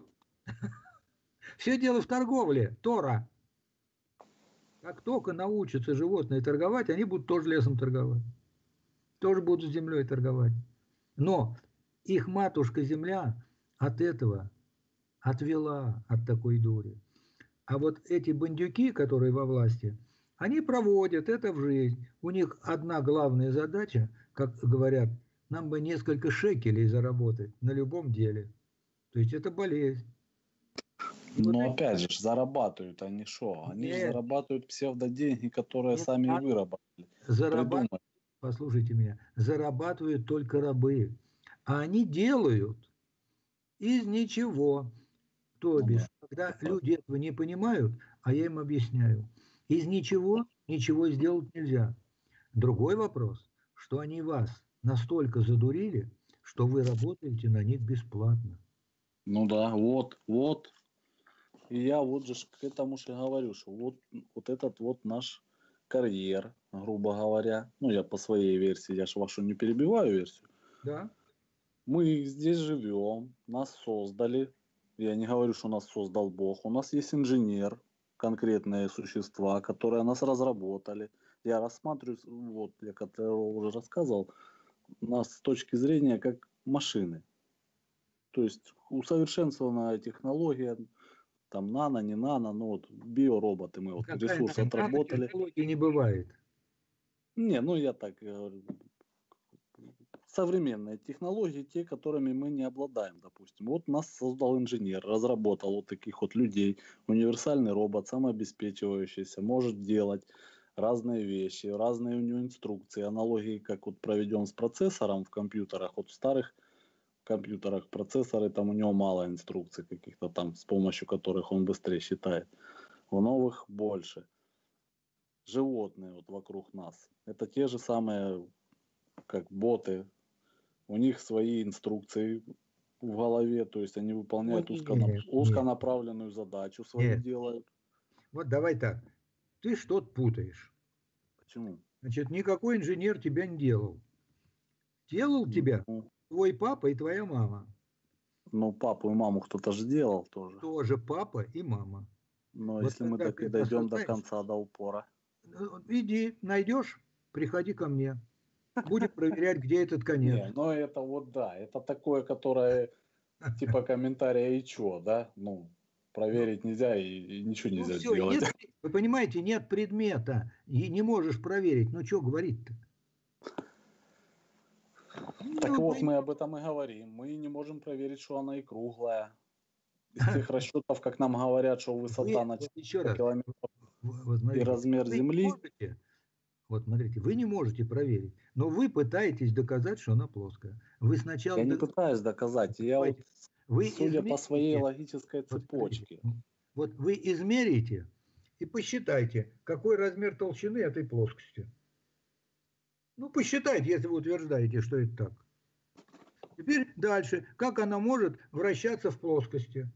все дело в торговле, Тора. Как только научатся животные торговать, они будут тоже лесом торговать, тоже будут с землей торговать. Но их матушка-земля от этого отвела от такой дури. А вот эти бандюки, которые во власти, они проводят это в жизнь. У них одна главная задача, как говорят, нам бы несколько шекелей заработать на любом деле. То есть это болезнь. И вот Но они опять же, зарабатывают они что? Они же нет, зарабатывают псевдоденьги, которые не сами и надо. выработали, зарабатывают, придумали. послушайте меня, зарабатывают только рабы. А они делают из ничего. То Ну бишь, да, когда это люди этого не понимают, а я им объясняю, из ничего ничего сделать нельзя. Другой вопрос, что они вас настолько задурили, что вы работаете на них бесплатно. Ну да, вот, вот. И я вот же к этому же говорю, что вот, вот этот вот наш карьер, грубо говоря, ну я по своей версии, я же вашу не перебиваю версию, Да? мы здесь живем, нас создали, я не говорю, что нас создал Бог, у нас есть инженер, конкретные существа, которые нас разработали. Я рассматриваю, вот я как-то уже рассказывал, нас с точки зрения как машины. То есть усовершенствованная технология, там нано, не нано, ну вот биороботы мы вот Какая ресурс отработали. нанотехнология не бывает. Не, ну я так говорю. Современные технологии, те, которыми мы не обладаем, допустим. Вот нас создал инженер, разработал вот таких вот людей. Универсальный робот, самообеспечивающийся, может делать разные вещи, разные у него инструкции, аналогии, как вот проведем с процессором в компьютерах. Вот в старых компьютерах процессоры, там у него мало инструкций каких-то там, с помощью которых он быстрее считает. В новых больше. Животные вот вокруг нас. Это те же самые, как боты. У них свои инструкции в голове, то есть они выполняют Ну, узконап... нет, узконаправленную задачу свою нет. делают. Вот давай так. Ты что-то путаешь. Почему? Значит, никакой инженер тебя не делал. Делал тебя Ну, твой папа и твоя мама. ну, папу и маму кто-то же делал тоже. Тоже папа и мама. Но Вот если мы когда так и ты дойдем до осознаешь, конца, до упора. ну, иди, найдешь, приходи ко мне. Будем проверять, где этот конец. Не, ну это вот да, это такое, которое типа комментария и чё, да? Ну, проверить нельзя и, и ничего Ну нельзя все, сделать. нет, вы понимаете, нет предмета, и не можешь проверить. Ну что говорить-то? Так Ну, вот, вы- мы об этом и говорим. Мы не можем проверить, что она и круглая. Из тех расчетов, как нам говорят, что высота вы, на вот еще четыреста раз, километров вот, вот и смотрите, размер вы не Земли. можете, вот смотрите, вы не можете проверить, но вы пытаетесь доказать, что она плоская. Вы сначала Я не до- пытаюсь доказать. Я вот, вы судя по своей измерите, логической вот смотрите, цепочке, вот вы измерите и посчитайте, какой размер толщины этой плоскости. Ну, посчитайте, если вы утверждаете, что это так. Теперь дальше. Как она может вращаться в плоскости?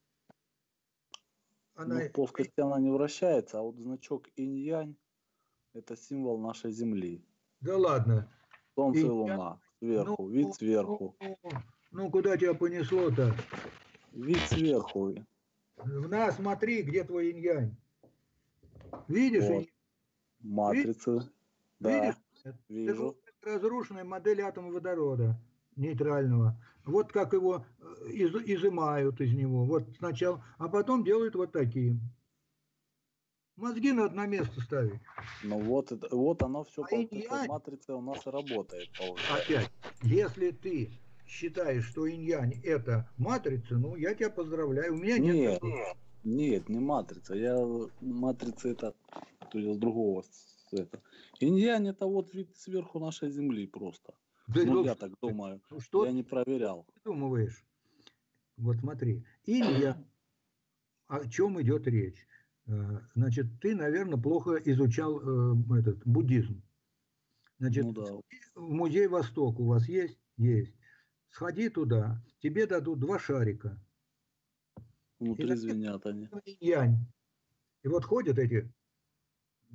Она... ну, в плоскости она не вращается, а вот значок инь-янь – это символ нашей Земли. Да ладно. Солнце и И я- Луна сверху, вид сверху. Ну, ну, куда тебя понесло-то? Вид сверху. На, смотри, где твой инь-янь. Видишь? Вот. инь- Матрицы. Да, Видишь? Это вижу. разрушенная модель атома водорода нейтрального. Вот как его э, из, изымают из него. Вот сначала, а потом делают вот таким. Мозги надо на место ставить. Ну вот, это- вот оно все А по вот инь-янь- этой матрице у нас и работает. Получается. Опять, если ты считаешь, что инь-янь это матрица, ну, я тебя поздравляю. У меня нет Нет, такого. нет, не матрица. Я матрица это, то есть с другого цвета. Инь-янь это вот вид сверху нашей Земли просто. Да, Ну, ну, я что так ты- думаю. ну, что Я не проверял. ты думаешь? Вот смотри, инь-янь, о чем идет речь? Э, Значит, ты, наверное, плохо изучал э, этот буддизм. Значит, Ну да, в музей Восток у вас есть? Есть. Сходи туда, тебе дадут два шарика. И внутри на звенят они. них инь-янь. И вот ходят эти э,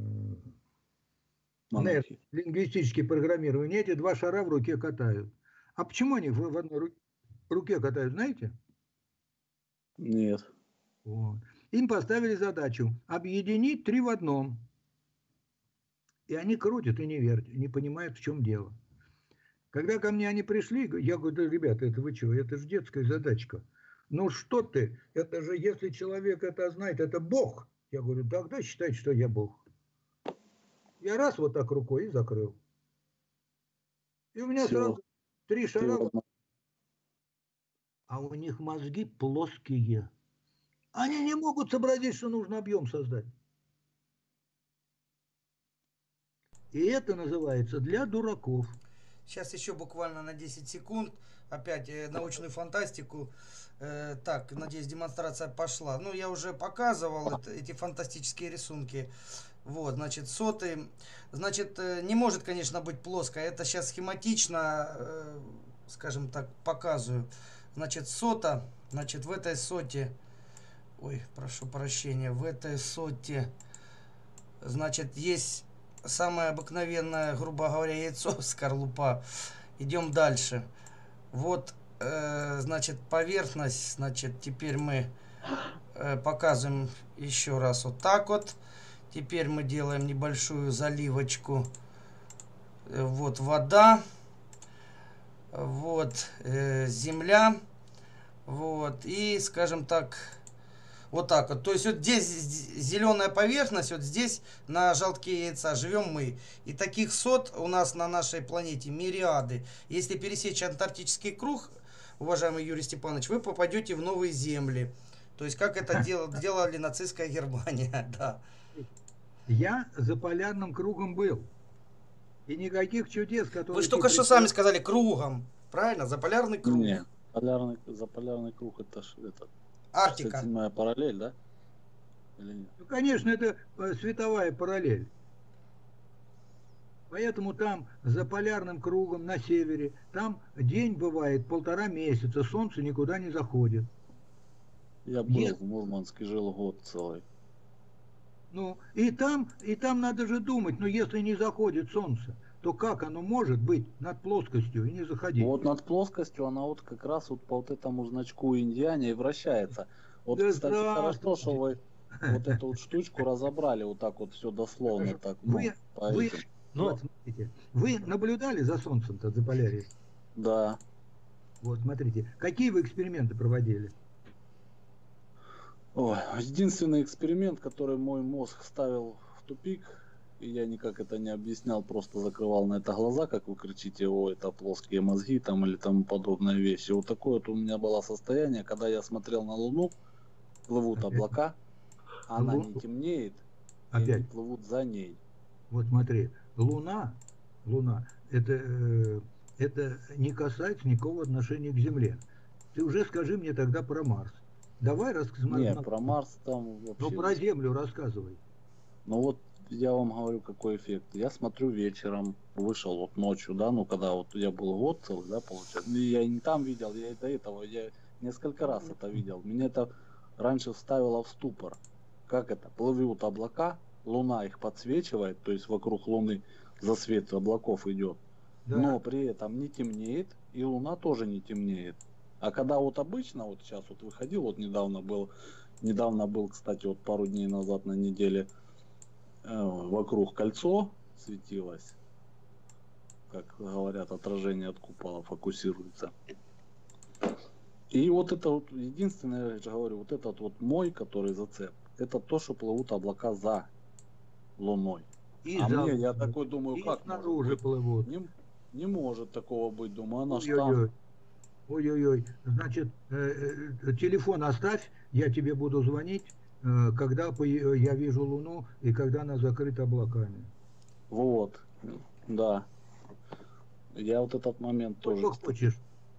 нейро- Монахи. лингвистические программирования, эти два шара в руке катают. А почему они в, в одной ру- руке катают, знаете? Нет. Вот. Им поставили задачу объединить три в одном. И они крутят и не верят, не понимают, в чем дело. Когда ко мне они пришли, я говорю, да, ребята, это вы чего, это же детская задачка. Ну что ты, это же, если человек это знает, это Бог. Я говорю, тогда считайте, что я Бог. Я раз вот так рукой и закрыл. И у меня Все. сразу три Ты шара, ладно. а у них мозги плоские. Они не могут сообразить, что нужно объем создать. И это называется для дураков. Сейчас еще буквально на десять секунд. Опять э, научную фантастику. Э, так, надеюсь, демонстрация пошла. Ну, я уже показывал это, эти фантастические рисунки. Вот, значит, сотый. Значит, э, не может, конечно, быть плоская. Это сейчас схематично, э, скажем так, показываю. Значит, сота. Значит, в этой соте... Ой, прошу прощения. В этой соте, значит, есть... Самое обыкновенное, грубо говоря, яйцо, скорлупа. Идем дальше. Вот, э, значит, поверхность. Значит, теперь мы э, показываем еще раз вот так вот. Теперь мы делаем небольшую заливочку. Э, вот вода. Вот э, земля. Вот. И, скажем так... Вот так вот. То есть вот здесь зеленая поверхность, вот здесь на желтке яйца живем мы. И таких сот у нас на нашей планете мириады. Если пересечь антарктический круг, уважаемый Юрий Степанович, вы попадете в новые земли. То есть как это дел, делали нацистская Германия, да. Я за полярным кругом был. И никаких чудес, которые... Вы же только что сами сказали кругом. Правильно? За полярный круг. Не, полярный, за полярный круг это ж это Арктика. шестьдесят седьмая параллель, да? Или нет? Ну, конечно, это э, световая параллель. Поэтому там за полярным кругом на севере, там день бывает полтора месяца, солнце никуда не заходит. Я был Нет. в Мурманске, жил год целый. Ну, и там, и там надо же думать, но если не заходит солнце, то как оно может быть над плоскостью и не заходить? Вот над плоскостью она вот как раз вот по вот этому значку Индиане и вращается. Вот, Да кстати, хорошо, здравствуйте. что вы вот эту вот штучку разобрали вот так вот все дословно. Так, ну, Вы, по вы, этим. Ну, вот смотрите, вы наблюдали за солнцем-то, за Полярией? Да. Вот смотрите, какие вы эксперименты проводили? Ой, единственный эксперимент, который мой мозг ставил в тупик, и я никак это не объяснял, просто закрывал на это глаза, как вы кричите, о, это плоские мозги там или тому подобные вещи. Вот такое вот у меня было состояние, когда я смотрел на Луну, плывут Опять? облака, она Лу- не темнеет, и они Опять, плывут за ней. вот смотри, Луна, Луна, это, э, это не касается никакого отношения к Земле. Ты уже скажи мне тогда про Марс. Давай рассказывай. Не, про Марс там Ну, вообще... про Землю рассказывай. Ну вот я вам говорю, какой эффект. Я смотрю вечером, вышел вот ночью, да, ну когда вот я был год целый, да, получается. И я и не там видел, я и до этого, я несколько раз это видел. Меня это раньше вставило в ступор. Как это? Плывут облака, Луна их подсвечивает, то есть вокруг Луны засвет облаков идет. Да. Но при этом не темнеет, и Луна тоже не темнеет. А когда вот обычно, вот сейчас вот выходил, вот недавно был, недавно был, кстати, вот пару дней назад на неделе, э, вокруг кольцо светилось, как говорят, отражение от купола фокусируется. И вот это вот, единственное, я же говорю, вот этот вот мой, который зацеп, это то, что плывут облака за Луной. И А за мне, я Луной. такой думаю, И как может снаружи быть? плывут. Не, не может такого быть, думаю, она ж Ой-ой-ой. там Ой-ой-ой, значит, э, э, телефон оставь, я тебе буду звонить, э, когда по- я вижу Луну и когда она закрыта облаками. Вот, да. Я вот этот момент тоже, Сколько кстати. хочешь.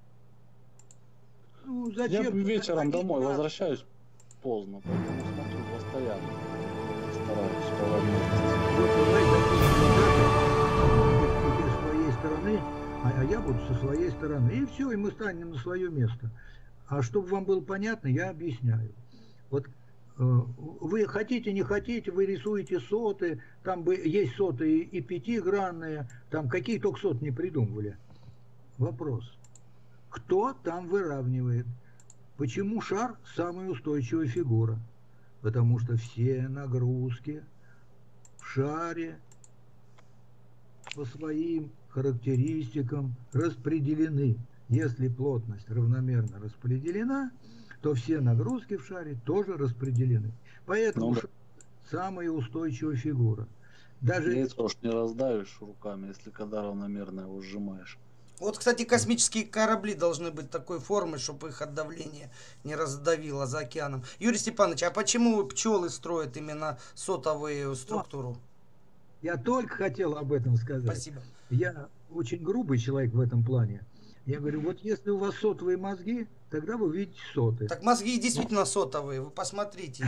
Ну, Я зачем вечером звонить домой раз? возвращаюсь поздно, поэтому смотрю постоянно. Стараюсь по возможности. Вот давай закинем ребята, с своей стороны, а, а я буду со своей стороны. И все, и мы станем на свое место. А чтобы вам было понятно, я объясняю. Вот э, вы хотите, не хотите, вы рисуете соты, там бы есть соты и пятигранные, там какие только соты не придумывали. Вопрос. Кто там выравнивает? Почему шар самая устойчивая фигура? Потому что все нагрузки в шаре по своим характеристикам распределены. Если плотность равномерно распределена, то все нагрузки в шаре тоже распределены. Поэтому Ну да. шар самая устойчивая фигура. Даже Яйцо уж не раздавишь руками, если когда равномерно его сжимаешь. Вот, кстати, космические корабли должны быть такой формы, чтобы их от давления не раздавило за океаном. Юрий Степанович, а почему пчелы строят именно сотовую структуру? я только хотел об этом сказать. Спасибо. Я очень грубый человек в этом плане. Я говорю, вот если у вас сотовые мозги, тогда вы видите соты. Так мозги действительно сотовые, вы посмотрите.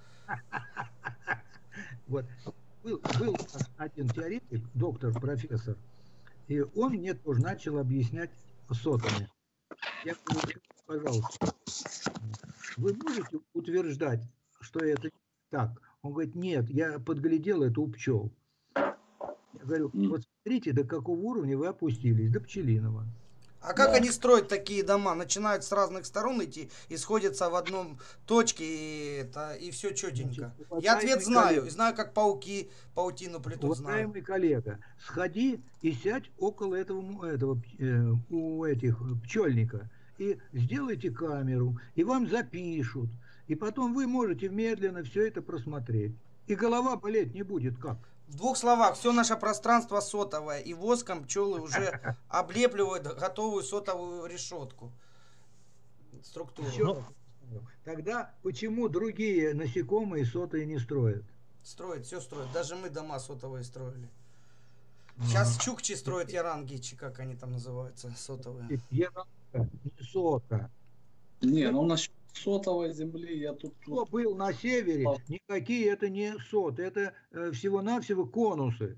Вот. Был, был один теоретик, доктор, профессор, и он мне тоже начал объяснять сотами. Я говорю, пожалуйста, вы можете утверждать, что это так? Он говорит, нет, я подглядел это у пчел. Я говорю, вот смотрите, до какого уровня вы опустились, до пчелиного. А как Да. они строят такие дома? Начинают с разных сторон идти и сходятся в одном точке, и, это, и все четенько. Значит, Я ответ уважаемый знаю, коллега, и знаю, как пауки паутину плетут, знаю. уважаемый коллега, сходи и сядь около этого, му- этого э, у этих пчельника и сделайте камеру, и вам запишут, и потом вы можете медленно все это просмотреть. И голова болеть не будет как? В двух словах, все наше пространство сотовое, и воском пчелы уже облепливают готовую сотовую решетку. Структуру. Еще раз объясню. Тогда почему другие насекомые сотые не строят? Строят, все строят. Даже мы дома сотовые строили. Сейчас чукчи строят ярангичи, как они там называются, сотовые. Яранга, не сота. Не, ну насчет сотовой земли я тут... Кто был на севере, никакие это не соты, это э, всего-навсего конусы.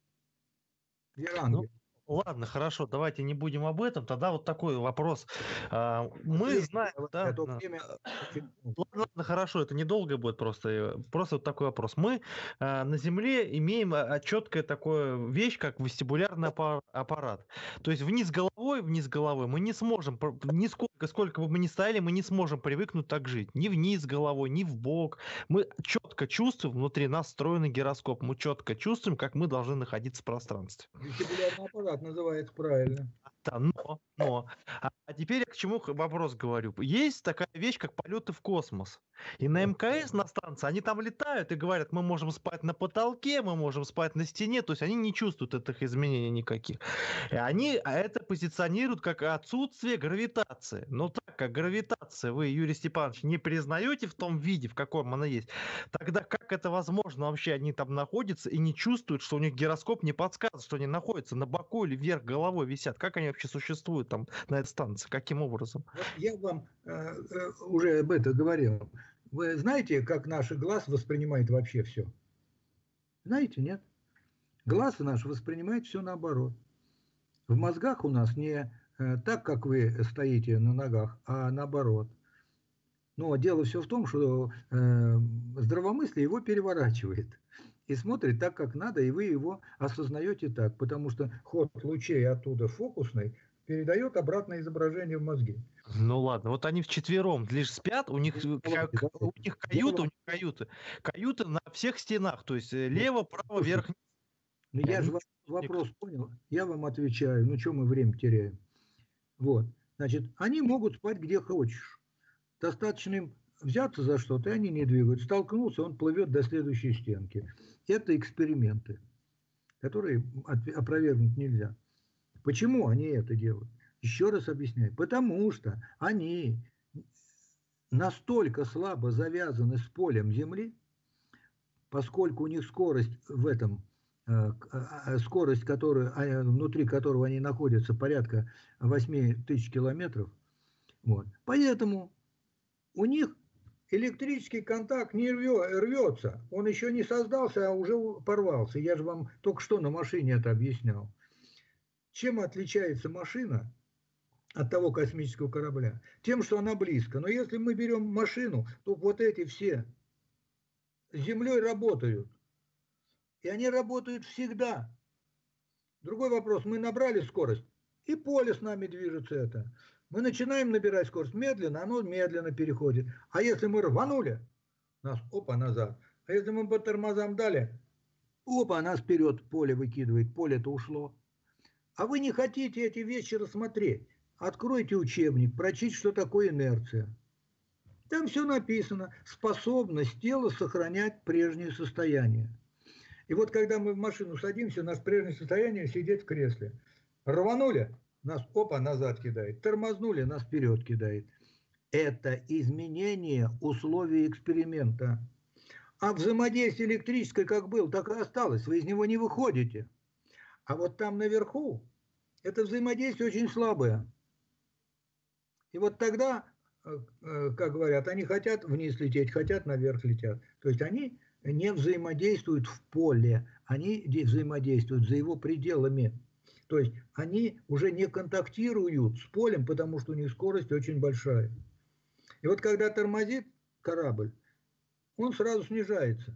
Яранги. Ладно, хорошо, давайте не будем об этом. Тогда вот такой вопрос. А, Мы Время, знаем, да, это да. время очень Ладно, ладно, хорошо, это недолго будет просто. э, Просто вот такой вопрос. Мы а, на Земле имеем а, четкое такое вещь, как вестибулярный аппа- аппарат. То есть вниз головой, вниз головой мы не сможем, пр- нисколько, сколько бы мы ни стояли, мы не сможем привыкнуть так жить. Ни вниз головой, ни в бок. Мы четко чувствуем, внутри нас встроенный гироскоп, мы четко чувствуем, как мы должны находиться в пространстве. Вестибулярный аппарат называется правильно. Да, но, но. А, а теперь я к чему х- вопрос говорю. Есть такая вещь, как полеты в космос. И на МКС, на станции, они там летают и говорят, мы можем спать на потолке, мы можем спать на стене. То есть они не чувствуют этих изменений никаких. И они а это позиционируют как отсутствие гравитации. Но так как гравитация вы, Юрий Степанович, не признаете в том виде, в каком она есть, тогда как это возможно вообще? Они там находятся и не чувствуют, что у них гироскоп не подсказывает, что они находятся на боку или вверх головой висят. Как они вообще существуют там на этой станции? Каким образом? Вот я вам э, э, уже об этом говорил. Вы знаете, как наш глаз воспринимает вообще все? Знаете, нет? Глаз наш воспринимает все наоборот. В мозгах у нас не э, так, как вы стоите на ногах, а наоборот. Но дело все в том, что э, здравомыслие его переворачивает и смотрит так, как надо, и вы его осознаете так, потому что ход лучей оттуда фокусный передает обратное изображение в мозги. Ну ладно, вот они вчетвером лишь спят, у них, Ну, э, давайте, как- у давайте. них Я каюты, у вам- них каюты. Каюты на всех стенах, то есть э, лево, право, слушайте, вверх. Ну, И я они же ваш чувствуют вопрос понял, я вам отвечаю, ну что мы время теряем. Вот, значит, они могут спать где хочешь. Достаточно им взяться за что-то, и они не двигаются. Столкнулся, он плывет до следующей стенки. Это эксперименты, которые от- опровергнуть нельзя. Почему они это делают? Еще раз объясняю. Потому что они настолько слабо завязаны с полем Земли, поскольку у них скорость в этом, скорость, которую, внутри которого они находятся, порядка восемь тысяч километров. Вот. Поэтому у них электрический контакт не рвется. Он еще не создался, а уже порвался. Я же вам только что на машине это объяснял. Чем отличается машина от того космического корабля? Тем, что она близко. Но если мы берем машину, то вот эти все с Землей работают. И они работают всегда. Другой вопрос. Мы набрали скорость, и поле с нами движется это. Мы начинаем набирать скорость медленно, оно медленно переходит. А если мы рванули, нас опа назад. А если мы по тормозам дали, опа, нас вперед поле выкидывает. Поле-то ушло. А вы не хотите эти вещи рассмотреть. Откройте учебник, прочтите, что такое инерция. Там все написано. Способность тела сохранять прежнее состояние. И вот когда мы в машину садимся, у нас прежнее состояние сидеть в кресле. Рванули, нас опа назад кидает. Тормознули, нас вперед кидает. Это изменение условий эксперимента. А взаимодействие электрическое как было, так и осталось. Вы из него не выходите. А вот там наверху это взаимодействие очень слабое. И вот тогда, как говорят, они хотят вниз лететь, хотят наверх летят. То есть они не взаимодействуют в поле, они взаимодействуют за его пределами. То есть они уже не контактируют с полем, потому что у них скорость очень большая. И вот когда тормозит корабль, он сразу снижается.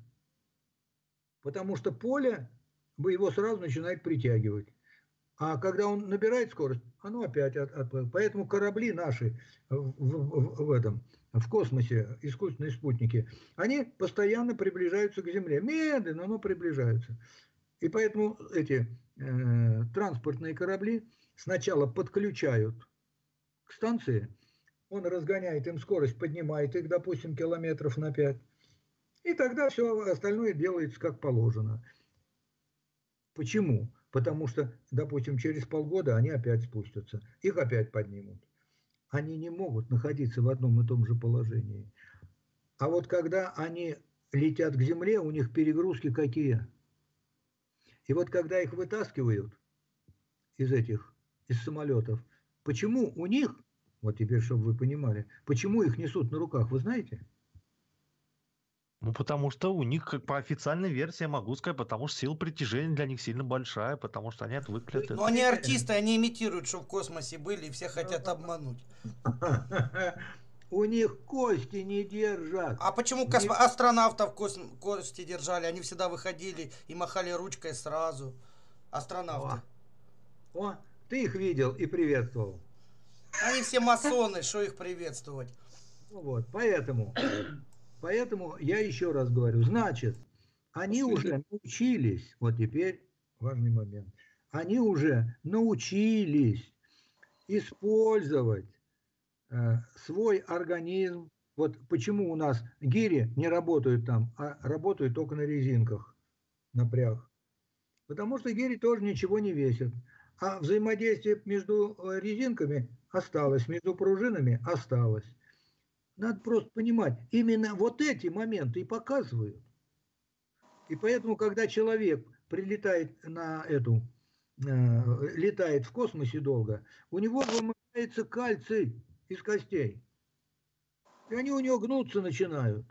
Потому что поле его сразу начинает притягивать. А когда он набирает скорость, оно опять отплывает. Поэтому корабли наши в, в, в этом, в космосе, искусственные спутники, они постоянно приближаются к Земле. Медленно, но приближаются. И поэтому эти э, транспортные корабли сначала подключают к станции, он разгоняет им скорость, поднимает их, допустим, километров на пять. И тогда все остальное делается как положено. Почему? Потому что, допустим, через полгода они опять спустятся, их опять поднимут. Они не могут находиться в одном и том же положении. А вот когда они летят к Земле, у них перегрузки какие? И вот когда их вытаскивают из этих, из самолетов, почему у них, вот теперь, чтобы вы понимали, почему их несут на руках, вы знаете? Ну, потому что у них, как по официальной версии, могу сказать, потому что сила притяжения для них сильно большая, потому что они отвыкли от этого. Ну, они артисты, они имитируют, что в космосе были, и все хотят обмануть. У них кости не держат. А почему космо... астронавтов кости держали? Они всегда выходили и махали ручкой сразу. Астронавты. О, О, ты их видел и приветствовал. Они все масоны, что их приветствовать? Ну вот, поэтому... Поэтому я еще раз говорю, значит, они уже научились, вот теперь важный момент, они уже научились использовать э, свой организм. Вот почему у нас гири не работают там, а работают только на резинках, напряг. Потому что гири тоже ничего не весят. А взаимодействие между резинками осталось, между пружинами осталось. Надо просто понимать, именно вот эти моменты и показывают. И поэтому, когда человек прилетает на эту, э, летает в космосе долго, у него вымывается кальций из костей. И они у него гнуться начинают.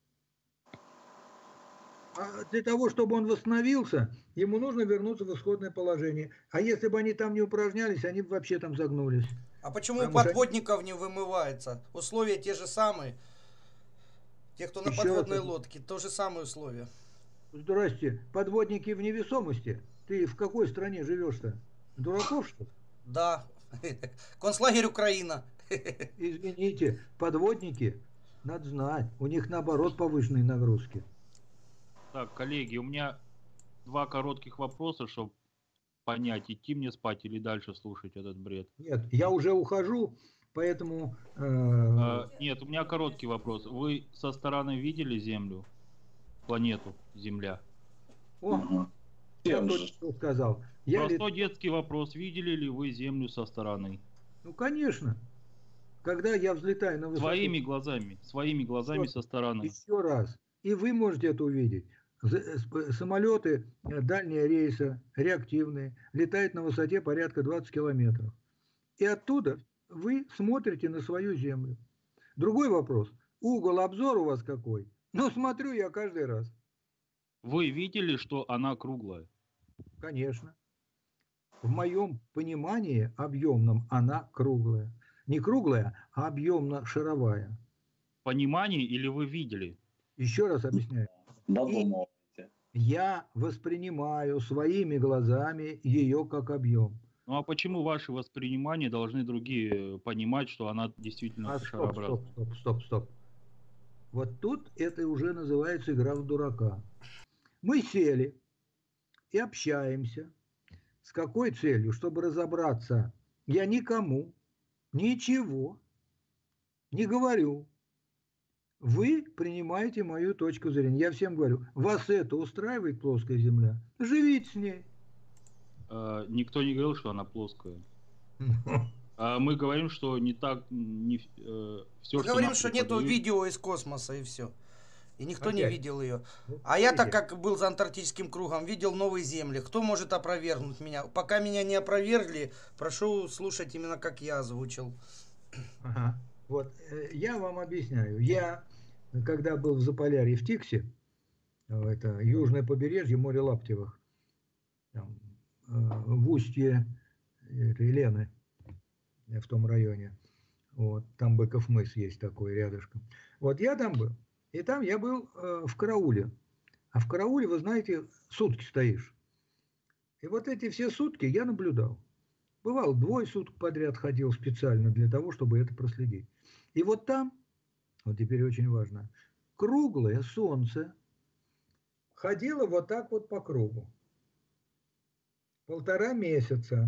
А для того, чтобы он восстановился, ему нужно вернуться в исходное положение. А если бы они там не упражнялись, они бы вообще там загнулись. А почему Потому у подводников что... не вымывается? Условия те же самые. Те, кто на Еще подводной раз... лодке, то же самое условие. Здрасте, подводники в невесомости. Ты в какой стране живешь-то? Дураков, что ли? Да. Концлагерь Украина. Извините, подводники, надо знать, у них наоборот повышенные нагрузки. Так, коллеги, у меня два коротких вопроса, чтобы понять, идти мне спать или дальше слушать этот бред. Нет, я уже ухожу, поэтому... Э... А, нет, у меня короткий вопрос. Вы со стороны видели Землю? Планету Земля? О, угу. Я только что сказал. Я Простой лет... детский вопрос. Видели ли вы Землю со стороны? Ну, конечно. Когда я взлетаю на высоту... Своими глазами, своими глазами со стороны. Еще раз. И вы можете это увидеть. Самолеты дальнего рейса, реактивные, летают на высоте порядка двадцать километров. И оттуда вы смотрите на свою Землю. Другой вопрос. Угол обзора у вас какой? Ну, смотрю я каждый раз. Вы видели, что она круглая? Конечно. В моем понимании объемном она круглая. Не круглая, а объемно-шаровая. Понимание или вы видели? Еще раз объясняю. Додумывайте. Я воспринимаю своими глазами ее как объем. Ну а почему ваши воспринимания должны другие понимать, что она действительно А стоп, шарообразная? стоп, стоп, стоп, стоп. Вот тут это уже называется игра в дурака. Мы сели и общаемся. С какой целью? Чтобы разобраться. Я никому ничего не говорю. Вы принимаете мою точку зрения. Я всем говорю, вас это устраивает, плоская Земля? Живите с ней. Э, никто не говорил, что она плоская. А мы говорим, что не так, не, э, все, Мы что говорим, нам что нету преподают- видео из космоса, и все. И никто не Опять. видел ее. Вот А я так видите? как был за антарктическим кругом, видел новые земли. Кто может опровергнуть меня? Пока меня не опровергли, прошу слушать именно как я озвучил. Ага. Вот, э, я вам объясняю. Я, когда был в Заполярье, в Тиксе, э, это южное побережье, море Лаптевых, там, э, в устье этой Лены, э, в том районе, вот, там Быков мыс есть такой рядышком. Вот я там был, и там я был э, в карауле. А в карауле, вы знаете, сутки стоишь. И вот эти все сутки я наблюдал. Бывало, двое суток подряд ходил специально для того, чтобы это проследить. И вот там, вот теперь очень важно, круглое солнце ходило вот так вот по кругу. Полтора месяца.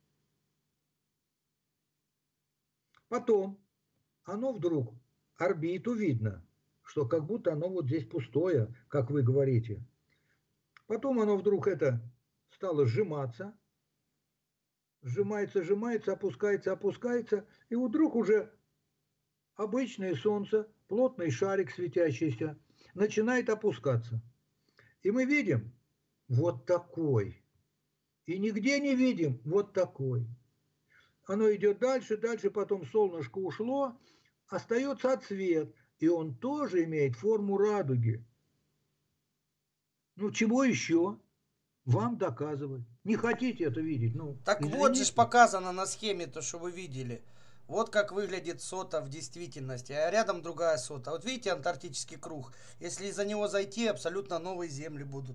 Потом оно вдруг, орбиту видно, что как будто оно вот здесь пустое, как вы говорите. Потом оно вдруг это стало сжиматься, сжимается, сжимается, опускается, опускается, и вдруг уже обычное солнце, плотный шарик светящийся, начинает опускаться. И мы видим вот такой. И нигде не видим вот такой. Оно идет дальше, дальше, потом солнышко ушло, остается отсвет, и он тоже имеет форму радуги. Ну, чего еще вам доказывать? Не хотите это видеть? Ну, Так извините. вот же ж показано на схеме то, что вы видели. Вот как выглядит сота в действительности, а рядом другая сота. Вот видите антарктический круг? Если из-за него зайти, абсолютно новые земли будут.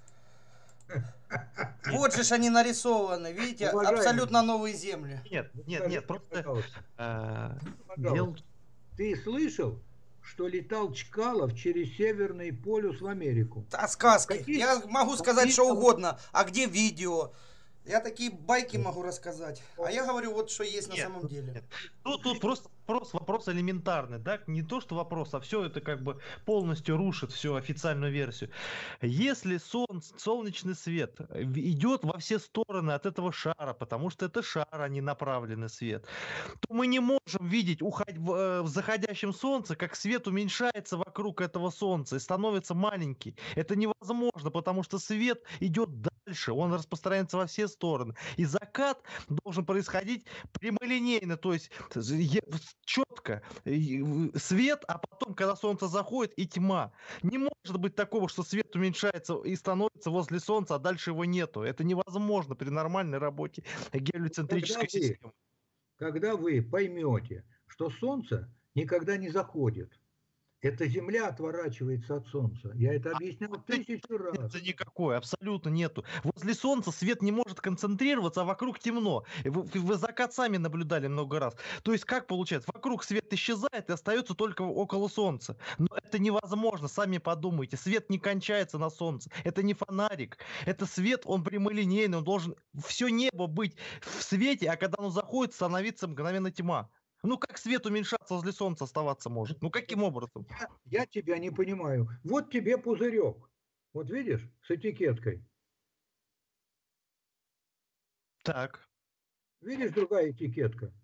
Вот же ж они нарисованы, видите? Уважаемый. Абсолютно новые земли. Нет, нет, Скажи нет, мне, просто пожалуйста, э, пожалуйста, дел- ты слышал, что летал Чкалов через Северный полюс в Америку? А сказки. Какие- Я могу сказать какие что там- угодно. А где видео? Я такие байки могу рассказать. А я говорю вот что есть на Нет, самом деле. нет. Тут, тут просто вопрос, вопрос элементарный, да, не то что вопрос, а все это как бы полностью рушит всю официальную версию. Если солнце, солнечный свет идет во все стороны от этого шара, потому что это шар, а не направленный свет, то мы не можем видеть уход- в, э, в заходящем солнце, как свет уменьшается вокруг этого солнца и становится маленький. Это невозможно, потому что свет идет дальше, он распространяется во все стороны. И закат должен происходить прямолинейно, то есть четко свет, а потом, когда солнце заходит, и тьма. Не может быть такого, что свет уменьшается и становится возле солнца, а дальше его нету. Это невозможно при нормальной работе гелиоцентрической Когда вы- системы. Когда вы поймете, что Солнце никогда не заходит, эта Земля отворачивается от Солнца. Я это объяснял тысячу раз. Это никакой, абсолютно нету. Возле солнца свет не может концентрироваться, а вокруг темно. И Вы, вы закат сами наблюдали много раз. То есть как получается? Вокруг свет исчезает и остается только около солнца. Но это невозможно, сами подумайте. Свет не кончается на солнце. Это не фонарик. Это свет, он прямолинейный, он должен все небо быть в свете, а когда оно заходит, становиться мгновенно тьма. Ну как свет уменьшаться возле солнца оставаться может? Ну каким образом? Я, я тебя не понимаю. Вот тебе пузырек. Вот видишь, с этикеткой. Так. Видишь, другая этикетка.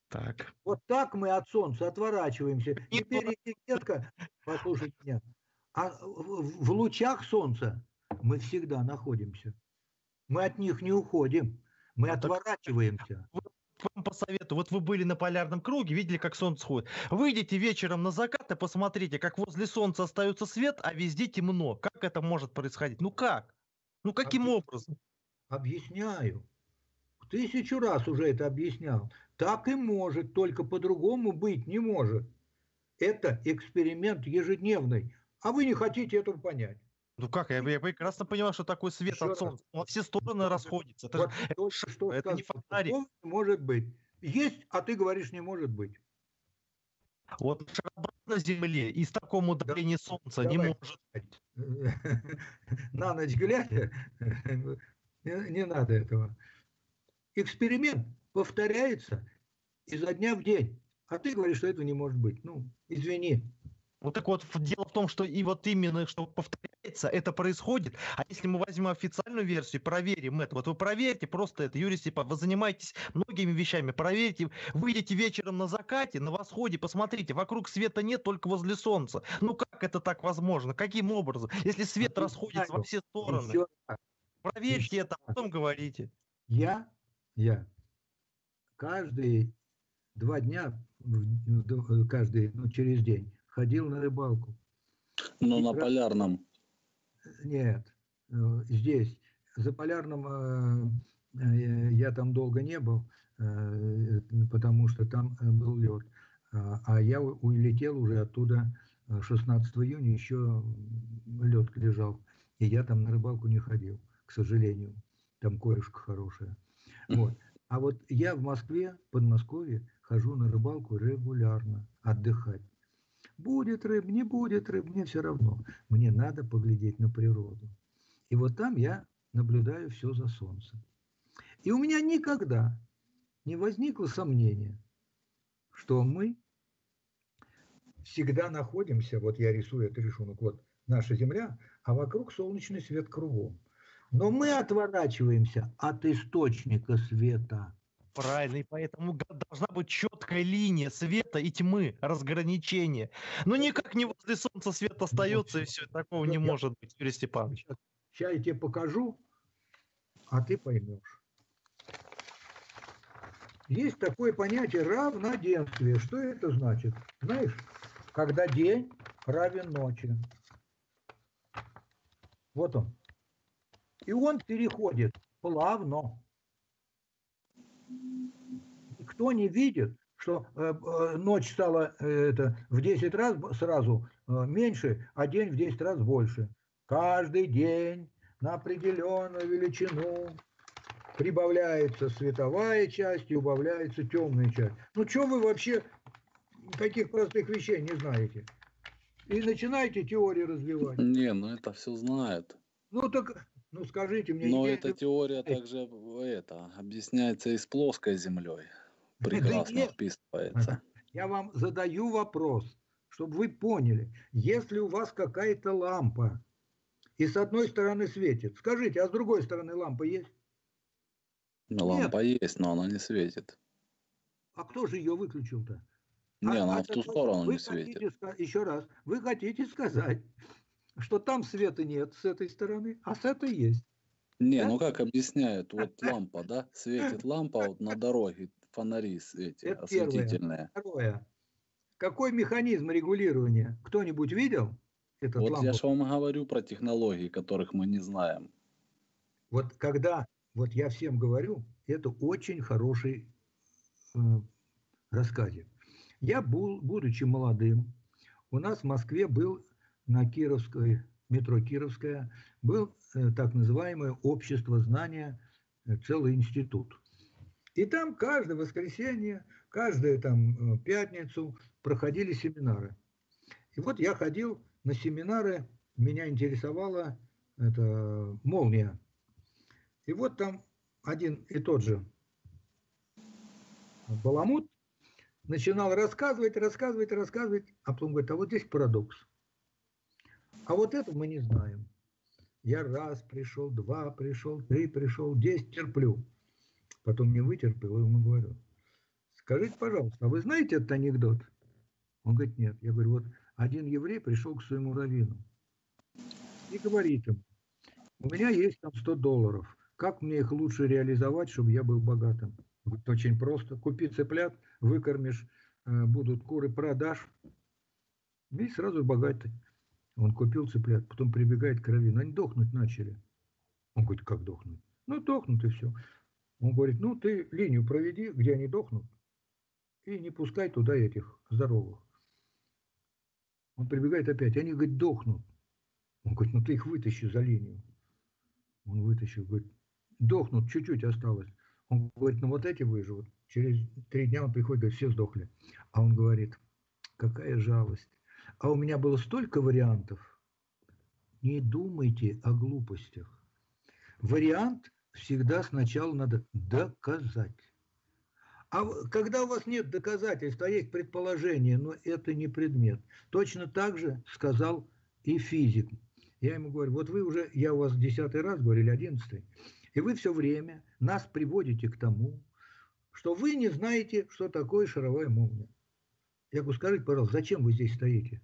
Так. Вот так мы от солнца отворачиваемся. Нет, Теперь этикетка, послушайте меня, а в, в лучах солнца мы всегда находимся. Мы от них не уходим, мы Ну, так отворачиваемся. вам посоветую. Вот вы были на полярном круге, видели, как солнце сходит. Выйдите вечером на закат и посмотрите, как возле солнца остается свет, а везде темно. Как это может происходить? Ну как? Ну каким Объясняю. образом? Объясняю. Тысячу раз уже это объяснял. Так и может, только по-другому быть не может. Это эксперимент ежедневный, а вы не хотите этого понять. Ну как? Я, я прекрасно понимаю, что такой свет Еще от раз. солнца. Он во все стороны расходится. Это, Вот же, ты это, только шар, что это не сказал, фонарик. такого не может быть. Есть, а ты говоришь, не может быть. Вот на шарообразной Земле и с таком удалении солнца не Давай. может. На ночь глядя, не, не надо этого. Эксперимент повторяется изо дня в день. А ты говоришь, что этого не может быть. Ну, извини. Вот так вот, дело в том, что и вот именно, что повторяется, это происходит. А если мы возьмем официальную версию, проверим это, вот вы проверьте просто это, Юрий Степанович, вы занимаетесь многими вещами, проверьте, выйдите вечером на закате, на восходе, посмотрите, вокруг света нет, только возле солнца. Ну как это так возможно? Каким образом? Если свет А расходится во все стороны, еще раз, проверьте еще это, а потом говорите. Я, я каждые два дня, каждый, ну, через день ходил на рыбалку. Но И на раз- полярном. Нет, э, здесь, за полярным э, э, я там долго не был, э, потому что там э, был лед. А а я у- улетел уже оттуда э, шестнадцатого июня, еще лед лежал. И я там на рыбалку не ходил, к сожалению. Там корюшка хорошая. Вот. А вот я в Москве, в Подмосковье, хожу на рыбалку регулярно, отдыхать. Будет рыб, не будет рыб, мне все равно. Мне надо поглядеть на природу. И вот там я наблюдаю все за солнцем. И у меня никогда не возникло сомнения, что мы всегда находимся, вот я рисую этот рисунок, вот наша Земля, а вокруг солнечный свет кругом. Но мы отворачиваемся от источника света. Правильно, и поэтому га- должна быть четкая линия света и тьмы, разграничения. Ну никак не возле солнца свет остается, и все, такого не Я- может быть, Юрий Степанович. Сейчас я тебе покажу, а ты поймешь. Есть такое понятие равноденствие. Что это значит? Знаешь, когда день равен ночи. Вот он. И он переходит плавно. Никто не видит, что э, э, ночь стала э, это, в десять раз б- сразу э, меньше, а день в десять раз больше. Каждый день на определенную величину прибавляется световая часть и убавляется темная часть. Ну, что вы вообще таких простых вещей не знаете? И начинаете теории развивать. Не, ну это все знают. Ну, так, ну, скажите мне. Но я- эта теория также это объясняется и с плоской землей. Да Прекрасно нет. вписывается. Я вам задаю вопрос, чтобы вы поняли. Если у вас какая-то лампа, и с одной стороны светит, скажите, а с другой стороны лампа есть? Ну, лампа есть, но она не светит. А кто же ее выключил-то? Не, А- она а в ту так сторону вы не светит. хотите ска- еще раз, вы хотите сказать, что там света нет с этой стороны, а с этой есть. Не, Да? ну как объясняют, вот лампа, да, светит лампа вот на дороге, фонари эти Это первое. осветительные. Второе. Какой механизм регулирования? Кто-нибудь видел этот Вот я лампу? же вам говорю про технологии, которых мы не знаем. Вот когда, вот я всем говорю, это очень хороший э, рассказик. Я, был, будучи молодым, у нас в Москве был на Кировской, метро Кировская, был э, так называемое общество знания, э, целый институт. И там каждое воскресенье, каждую там э, пятницу проходили семинары. И вот я ходил на семинары, меня интересовала эта молния. И вот там один и тот же баламут начинал рассказывать, рассказывать, рассказывать, а потом говорит, а вот здесь парадокс. А вот это мы не знаем. Я раз пришел, два пришел, три пришел, десять терплю. Потом не вытерпел, и ему говорю, Скажите, пожалуйста, а вы знаете этот анекдот? Он говорит, нет. Я говорю, вот один еврей пришел к своему раввину и говорит ему, у меня есть там сто долларов, как мне их лучше реализовать, чтобы я был богатым? Он говорит, очень просто, купи цыплят, выкормишь, будут куры, продашь, и сразу богатый. Он купил цыплят, потом прибегает к раввину, они дохнуть начали. Он говорит, как дохнуть? Ну, дохнут и все. Он говорит, ну, ты линию проведи, где они дохнут, и не пускай туда этих здоровых. Он прибегает опять, они, говорит, дохнут. Он говорит, ну, ты их вытащи за линию. Он вытащил, говорит, дохнут, чуть-чуть осталось. Он говорит, ну, вот эти выживут. Через три дня он приходит, говорит, все сдохли. А он говорит, какая жалость. А у меня было столько вариантов. Не думайте о глупостях. Вариант всегда сначала надо доказать. А когда у вас нет доказательств, а есть предположение, но это не предмет. Точно так же сказал и физик. Я ему говорю, вот вы уже, я у вас десятый раз говорю, или одиннадцатый, и вы все время нас приводите к тому, что вы не знаете, что такое шаровая молния. Я говорю, скажите, пожалуйста, зачем вы здесь стоите?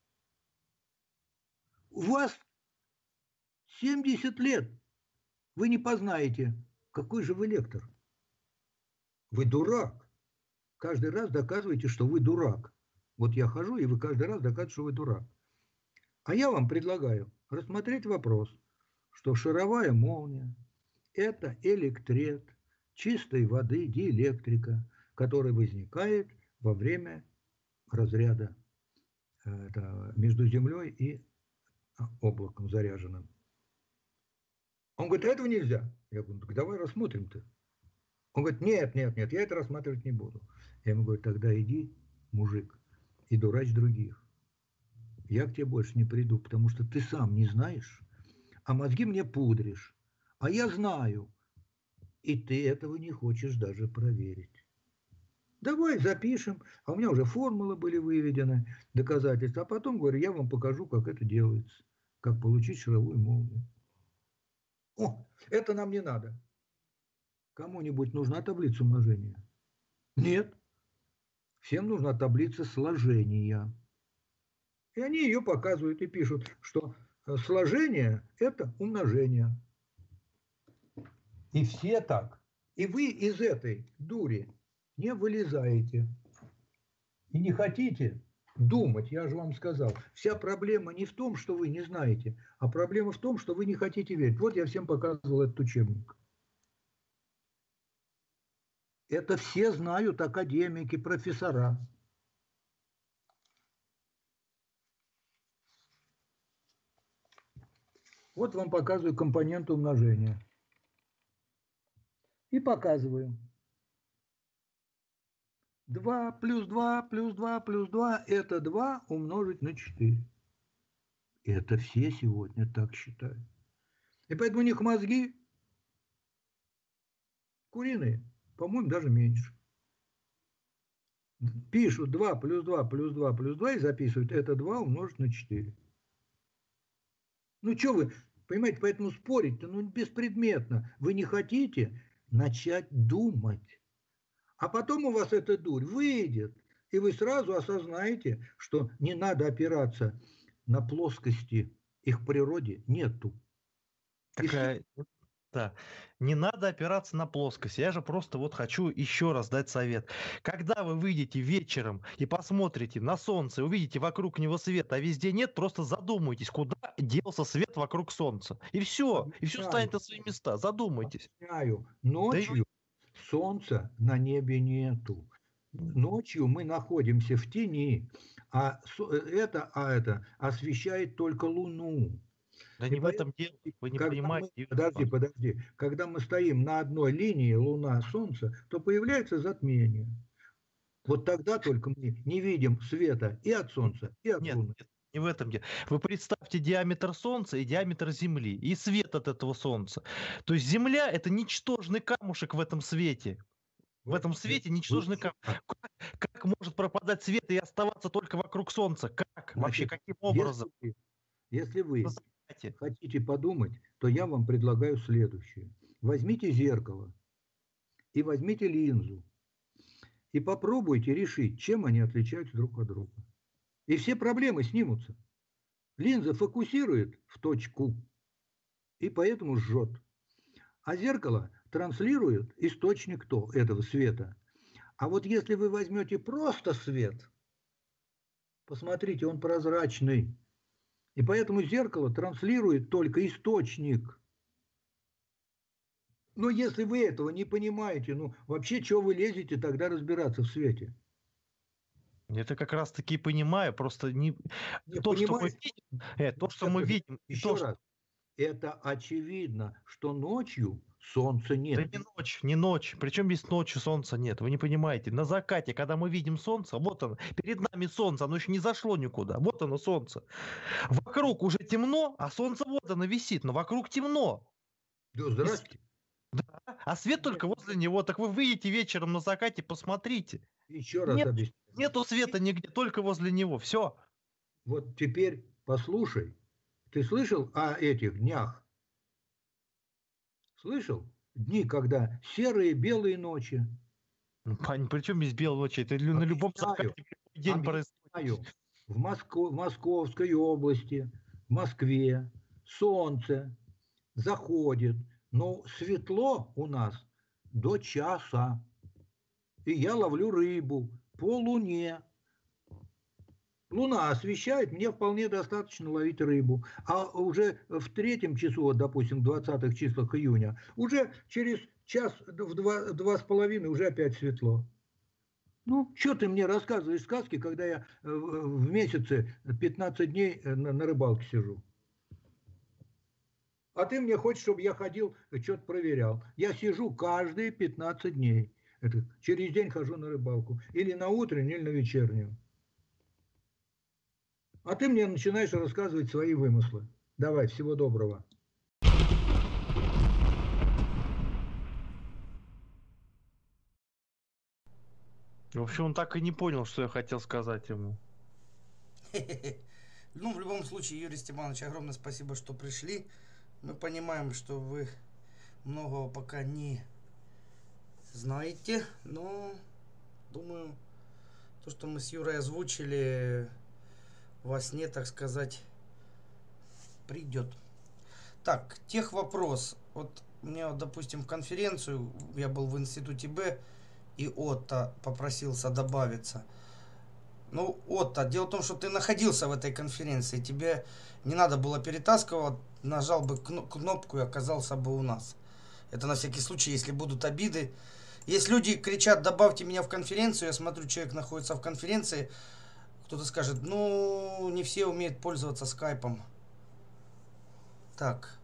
У вас семьдесят лет. Вы не познаете, какой же вы лектор. Вы дурак. Каждый раз доказываете, что вы дурак. Вот я хожу, и вы каждый раз доказываете, что вы дурак. А я вам предлагаю рассмотреть вопрос, что шаровая молния – это электрет чистой воды, диэлектрика, который возникает во время разряда это, между Землей и облаком заряженным. Он говорит, а этого нельзя. Я говорю, так давай рассмотрим-то. Он говорит, нет, нет, нет, я это рассматривать не буду. Я ему говорю, тогда иди, мужик, и дурачь других. Я к тебе больше не приду, потому что ты сам не знаешь, а мозги мне пудришь. А я знаю, и ты этого не хочешь даже проверить. Давай запишем, а у меня уже формулы были выведены, доказательства. А потом, говорю, я вам покажу, как это делается, как получить шаровую молнию. О, это нам не надо. Кому-нибудь нужна таблица умножения? Нет. Всем нужна таблица сложения. И они ее показывают и пишут, что сложение – это умножение. И все так. И вы из этой дури не вылезаете. И не хотите думать, я же вам сказал. Вся проблема не в том, что вы не знаете, а проблема в том, что вы не хотите верить. Вот я всем показывал этот учебник. Это все знают академики, профессора. Вот вам показываю компоненты умножения. И показываю. два плюс два плюс два плюс два – это два умножить на четыре. И это все сегодня так считают. И поэтому у них мозги куриные, по-моему, даже меньше. Пишут два плюс два плюс два плюс два и записывают это два умножить на четыре. Ну что вы, понимаете, поэтому спорить-то ну, беспредметно. Вы не хотите начать думать. А потом у вас эта дурь выйдет, и вы сразу осознаете, что не надо опираться на плоскости, их в природе нету. Такая, да, не надо опираться на плоскость. Я же просто вот хочу еще раз дать совет. Когда вы выйдете вечером и посмотрите на солнце, увидите вокруг него свет, а везде нет, просто задумайтесь, куда делся свет вокруг солнца. И все, и все станет на свои места. Задумайтесь. Объясняю. Ночью солнца на небе нету. Ночью мы находимся в тени, а это, а это освещает только Луну. Да И не в поэтому, этом дело, вы не когда понимаете. Мы, подожди, подожди. Когда мы стоим на одной линии Луна-Солнце, то появляется затмение. Вот тогда только мы не видим света и от Солнца, и от Нет, Луны. нет, не в этом дело. Вы представьте диаметр Солнца и диаметр Земли, и свет от этого Солнца. То есть Земля – это ничтожный камушек в этом свете. В этом свете ничтожный камушек. Как, как может пропадать свет и оставаться только вокруг Солнца? Как? Вообще, Значит, каким образом? Если вы, если вы хотите подумать, то я вам предлагаю следующее. Возьмите зеркало и возьмите линзу. и попробуйте решить, чем они отличаются друг от друга. И все проблемы снимутся. Линза фокусирует в точку и поэтому жжет. А зеркало транслирует источник то, этого света. А вот если вы возьмете просто свет, посмотрите, он прозрачный. И поэтому зеркало транслирует только источник. Но если вы этого не понимаете, ну вообще, что вы лезете тогда разбираться в свете? Это как раз таки понимаю, просто не, Не то, что мы понимаете? видим, э, то, что Сейчас мы скажу видим, и еще то, что... раз. Это очевидно, что ночью солнца Да нет. не ночь, не ночь. Причем без ночи солнца нет. Вы не понимаете. На закате, когда мы видим солнце, вот оно, перед нами солнце, оно еще не зашло никуда. Вот оно солнце. Вокруг уже темно, а солнце вот оно висит, но вокруг темно. Да, И с- здрасте. да, а свет только возле него. Так вы выйдете вечером на закате, посмотрите. Еще раз Нет, объясню. нету света нигде, только возле него. Все. Вот теперь послушай. Ты слышал о этих днях? Слышал? Дни, когда серые белые ночи. Ну, Пань, причем без белой ночи? Это лю- на любом Объясняю. закате любой день происходит. Объясняю. В, Москву, в Московской области, в Москве солнце заходит, но светло у нас до часа. И я ловлю рыбу по луне. Луна освещает, мне вполне достаточно ловить рыбу. А уже в третьем часу, вот, допустим, в двадцатых числах июня, уже через час, в два, два с половиной уже опять светло. Ну, что ты мне рассказываешь сказки, когда я в месяце пятнадцать дней на, на рыбалке сижу? А ты мне хочешь, чтобы я ходил, что-то проверял. Я сижу каждые пятнадцать дней. Это через день хожу на рыбалку. Или на утреннюю, или на вечернюю. А ты мне начинаешь рассказывать свои вымыслы. Давай, всего доброго. В общем, он так и не понял, что я хотел сказать ему. Ну, в любом случае, Юрий Степанович, огромное спасибо, что пришли. Мы понимаем, что вы многого пока не знаете, но думаю, то, что мы с Юрой озвучили, во сне, так сказать, придет. Так, тех вопрос. Вот мне, вот, допустим, в конференцию, я был в институте Б, и Отто попросился добавиться. Ну, Отто, дело в том, что ты находился в этой конференции, тебе не надо было перетаскивать, нажал бы кнопку и оказался бы у нас. Это на всякий случай, если будут обиды. Если люди кричат, добавьте меня в конференцию, я смотрю, человек находится в конференции, кто-то скажет, ну, не все умеют пользоваться скайпом. Так.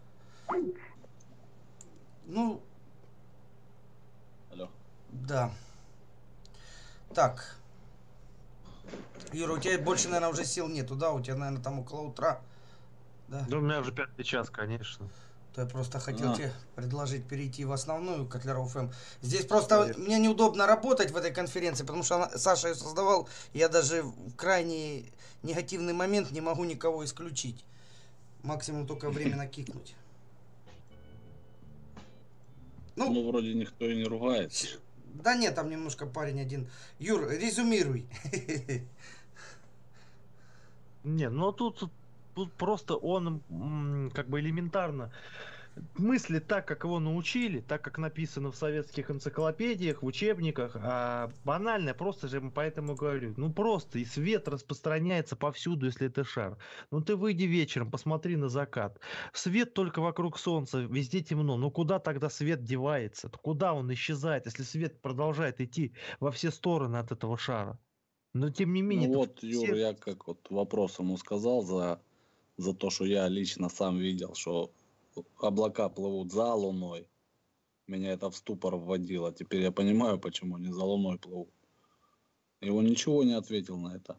Ну, Алло. да. Так. Юра, у тебя больше, наверное, уже сил нету, да? У тебя, наверное, там около утра. Да. Да у меня уже пятый час, конечно. То я просто хотел А. тебе предложить перейти в основную Котляров эф эм. Здесь просто Нет. мне неудобно работать в этой конференции, потому что она, Саша ее создавал, я даже в крайний негативный момент не могу никого исключить. Максимум только временно кикнуть. Ну, Ну, вроде никто и не ругается. щ- да нет, там немножко парень один. Юр, резюмируй. Не, ну тут, тут просто он м, как бы элементарно мыслит так, как его научили, так, как написано в советских энциклопедиях, в учебниках, а банально, просто же ему поэтому говорю, ну просто, и свет распространяется повсюду, если это шар. Ну ты выйди вечером, посмотри на закат. Свет только вокруг солнца, везде темно. Ну куда тогда свет девается? Куда он исчезает, если свет продолжает идти во все стороны от этого шара? Но тем не менее... Ну это вот, все- Юра, я как вот вопрос ему сказал за, за то, что я лично сам видел, что облака плывут за Луной. Меня это в ступор вводило. Теперь я понимаю, почему они за Луной плывут. И он ничего не ответил на это.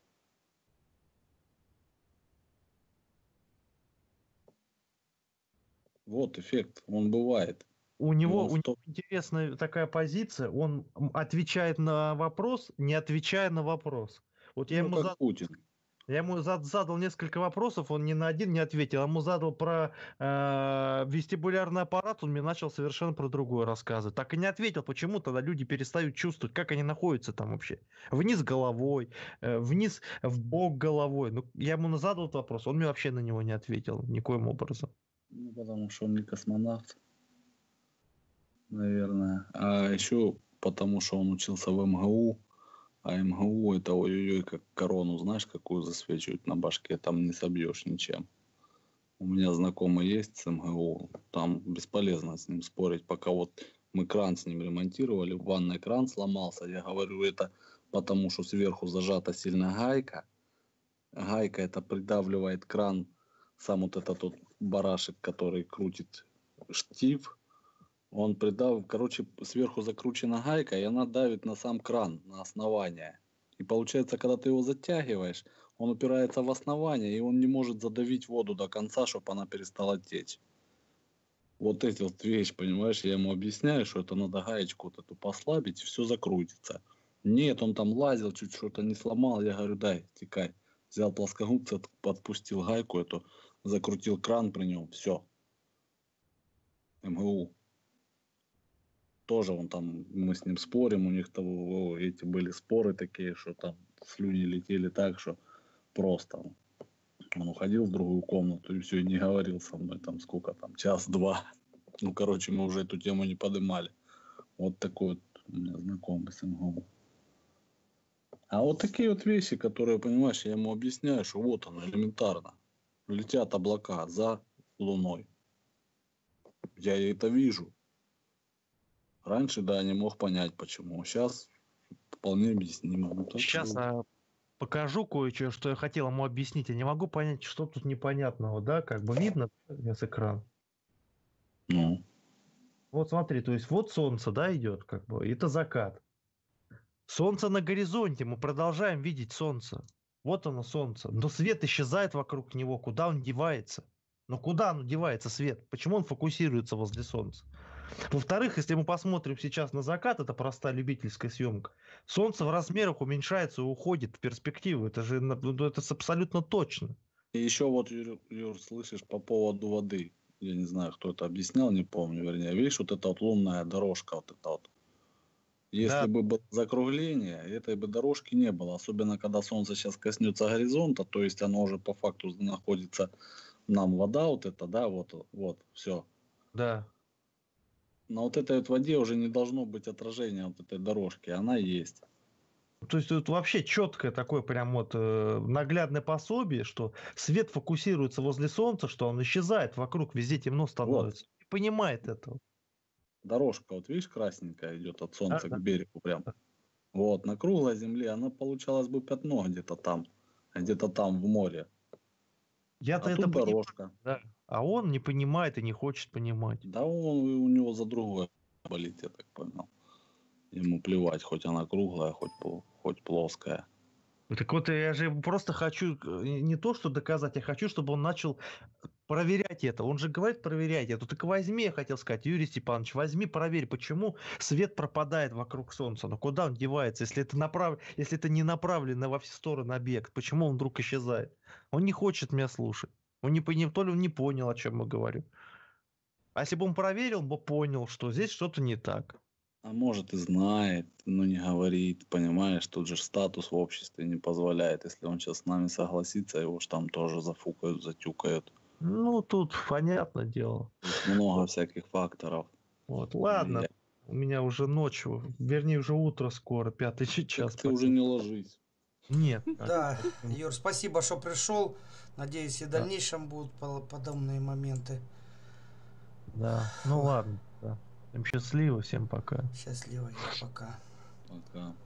Вот эффект, он бывает. У него, он у него сто- интересная такая позиция, он м, отвечает на вопрос, не отвечая на вопрос. Вот я Ну, ему как задал, Путин. Я ему зад- задал несколько вопросов, он ни на один не ответил. Я ему задал про э, вестибулярный аппарат, он мне начал совершенно про другое рассказывать. Так и не ответил, почему тогда люди перестают чувствовать, как они находятся там вообще. Вниз головой, э, вниз в бок головой. Ну, я ему задал этот вопрос, он мне вообще на него не ответил никоим образом. Ну, потому что он не космонавт, наверное. А еще потому что он учился в МГУ. А МГУ это ой-ой-ой, как корону, знаешь, какую засвечивают на башке, там не собьешь ничем. У меня знакомый есть с МГУ, там бесполезно с ним спорить, пока вот мы кран с ним ремонтировали, в ванной кран сломался, я говорю, это потому что сверху зажата сильно гайка, гайка это придавливает кран, сам вот этот вот барашек, который крутит штиф, он придав, короче, сверху закручена гайка, и она давит на сам кран, на основание. И получается, когда ты его затягиваешь, он упирается в основание, и он не может задавить воду до конца, чтобы она перестала течь. Вот эти вот вещи, понимаешь, я ему объясняю, что это надо гаечку вот эту послабить, и все закрутится. Нет, он там лазил, чуть что-то не сломал, я говорю, дай, текай. Взял плоскогубцы, отпустил гайку эту, закрутил кран при нем, все. МГУ. Тоже он там, мы с ним спорим, у них того, эти были споры такие, что там слюни летели так, что просто. Он уходил в другую комнату и все, и не говорил со мной там сколько там, час-два. Ну, короче, мы уже эту тему не поднимали. Вот такой вот у меня знакомый с МГУ. А вот такие вот вещи, которые, понимаешь, я ему объясняю, что вот оно, элементарно. Летят облака за Луной. Я это вижу. Раньше, да, не мог понять, почему. Сейчас вполне объяснимо. Ну, так Сейчас что- а, покажу кое-что, что я хотел ему объяснить. Я не могу понять, что тут непонятного, да, как бы видно с экрана. Ну, Вот смотри, то есть вот солнце, да, идет, как бы, это закат. Солнце на горизонте, мы продолжаем видеть солнце. Вот оно солнце. Но свет исчезает вокруг него, куда он девается? Ну куда он девается, свет? Почему он фокусируется возле солнца? Во-вторых, если мы посмотрим сейчас на закат, это простая любительская съемка, солнце в размерах уменьшается и уходит в перспективу. Это же на- ну, это с- абсолютно точно. и еще вот, Юр, Юр, слышишь, по поводу воды. Я не знаю, кто это объяснял, не помню, вернее. Видишь, вот эта вот лунная дорожка, вот эта вот. Если Да. бы было закругление, этой бы дорожки не было. Особенно, когда солнце сейчас коснется горизонта, то есть оно уже по факту находится, нам вода вот эта, да, вот, вот, все. Да. На вот этой вот воде уже не должно быть отражения вот этой дорожки, она есть. То есть тут вообще четкое такое прям вот э, наглядное пособие, что свет фокусируется возле солнца, что он исчезает вокруг, везде темно становится. Не понимает этого. Дорожка, вот видишь, красненькая идет от солнца Ага. к берегу прям. Вот, на круглой земле она получалась бы пятно где-то там, где-то там в море. Я-то А это тут понимаю, дорожка. да. А он не понимает и не хочет понимать. Да он, у него за другое болит, я так понял. Ему плевать, хоть она круглая, хоть, пл- хоть плоская. Так вот, я же ему просто хочу э, не то, что доказать, я хочу, чтобы он начал проверять это. Он же говорит, проверять это. Так возьми, я хотел сказать, Юрий Степанович, возьми, проверь, почему свет пропадает вокруг Солнца. Ну куда он девается, если это, направ... если это не направленный во все стороны объект? Почему он вдруг исчезает? Он не хочет меня слушать. Он не, пони- то ли он не понял, о чем мы говорим. А если бы он проверил, он бы понял, что здесь что-то не так. А может и знает, но не говорит, понимаешь, тут же статус в обществе не позволяет. Если он сейчас с нами согласится, его ж там тоже зафукают, затюкают. Ну, тут понятное дело. Тут много всяких факторов. Вот, ладно, влияет. у меня уже ночь, вернее, уже утро скоро, пятый час. Так ты уже не ложись. Нет. Да, Юр, спасибо, что пришел. Надеюсь, и в дальнейшем будут по- подобные моменты. Да, ну ладно. Да. Всем счастливо, всем пока. Счастливо, Юр, пока. Пока.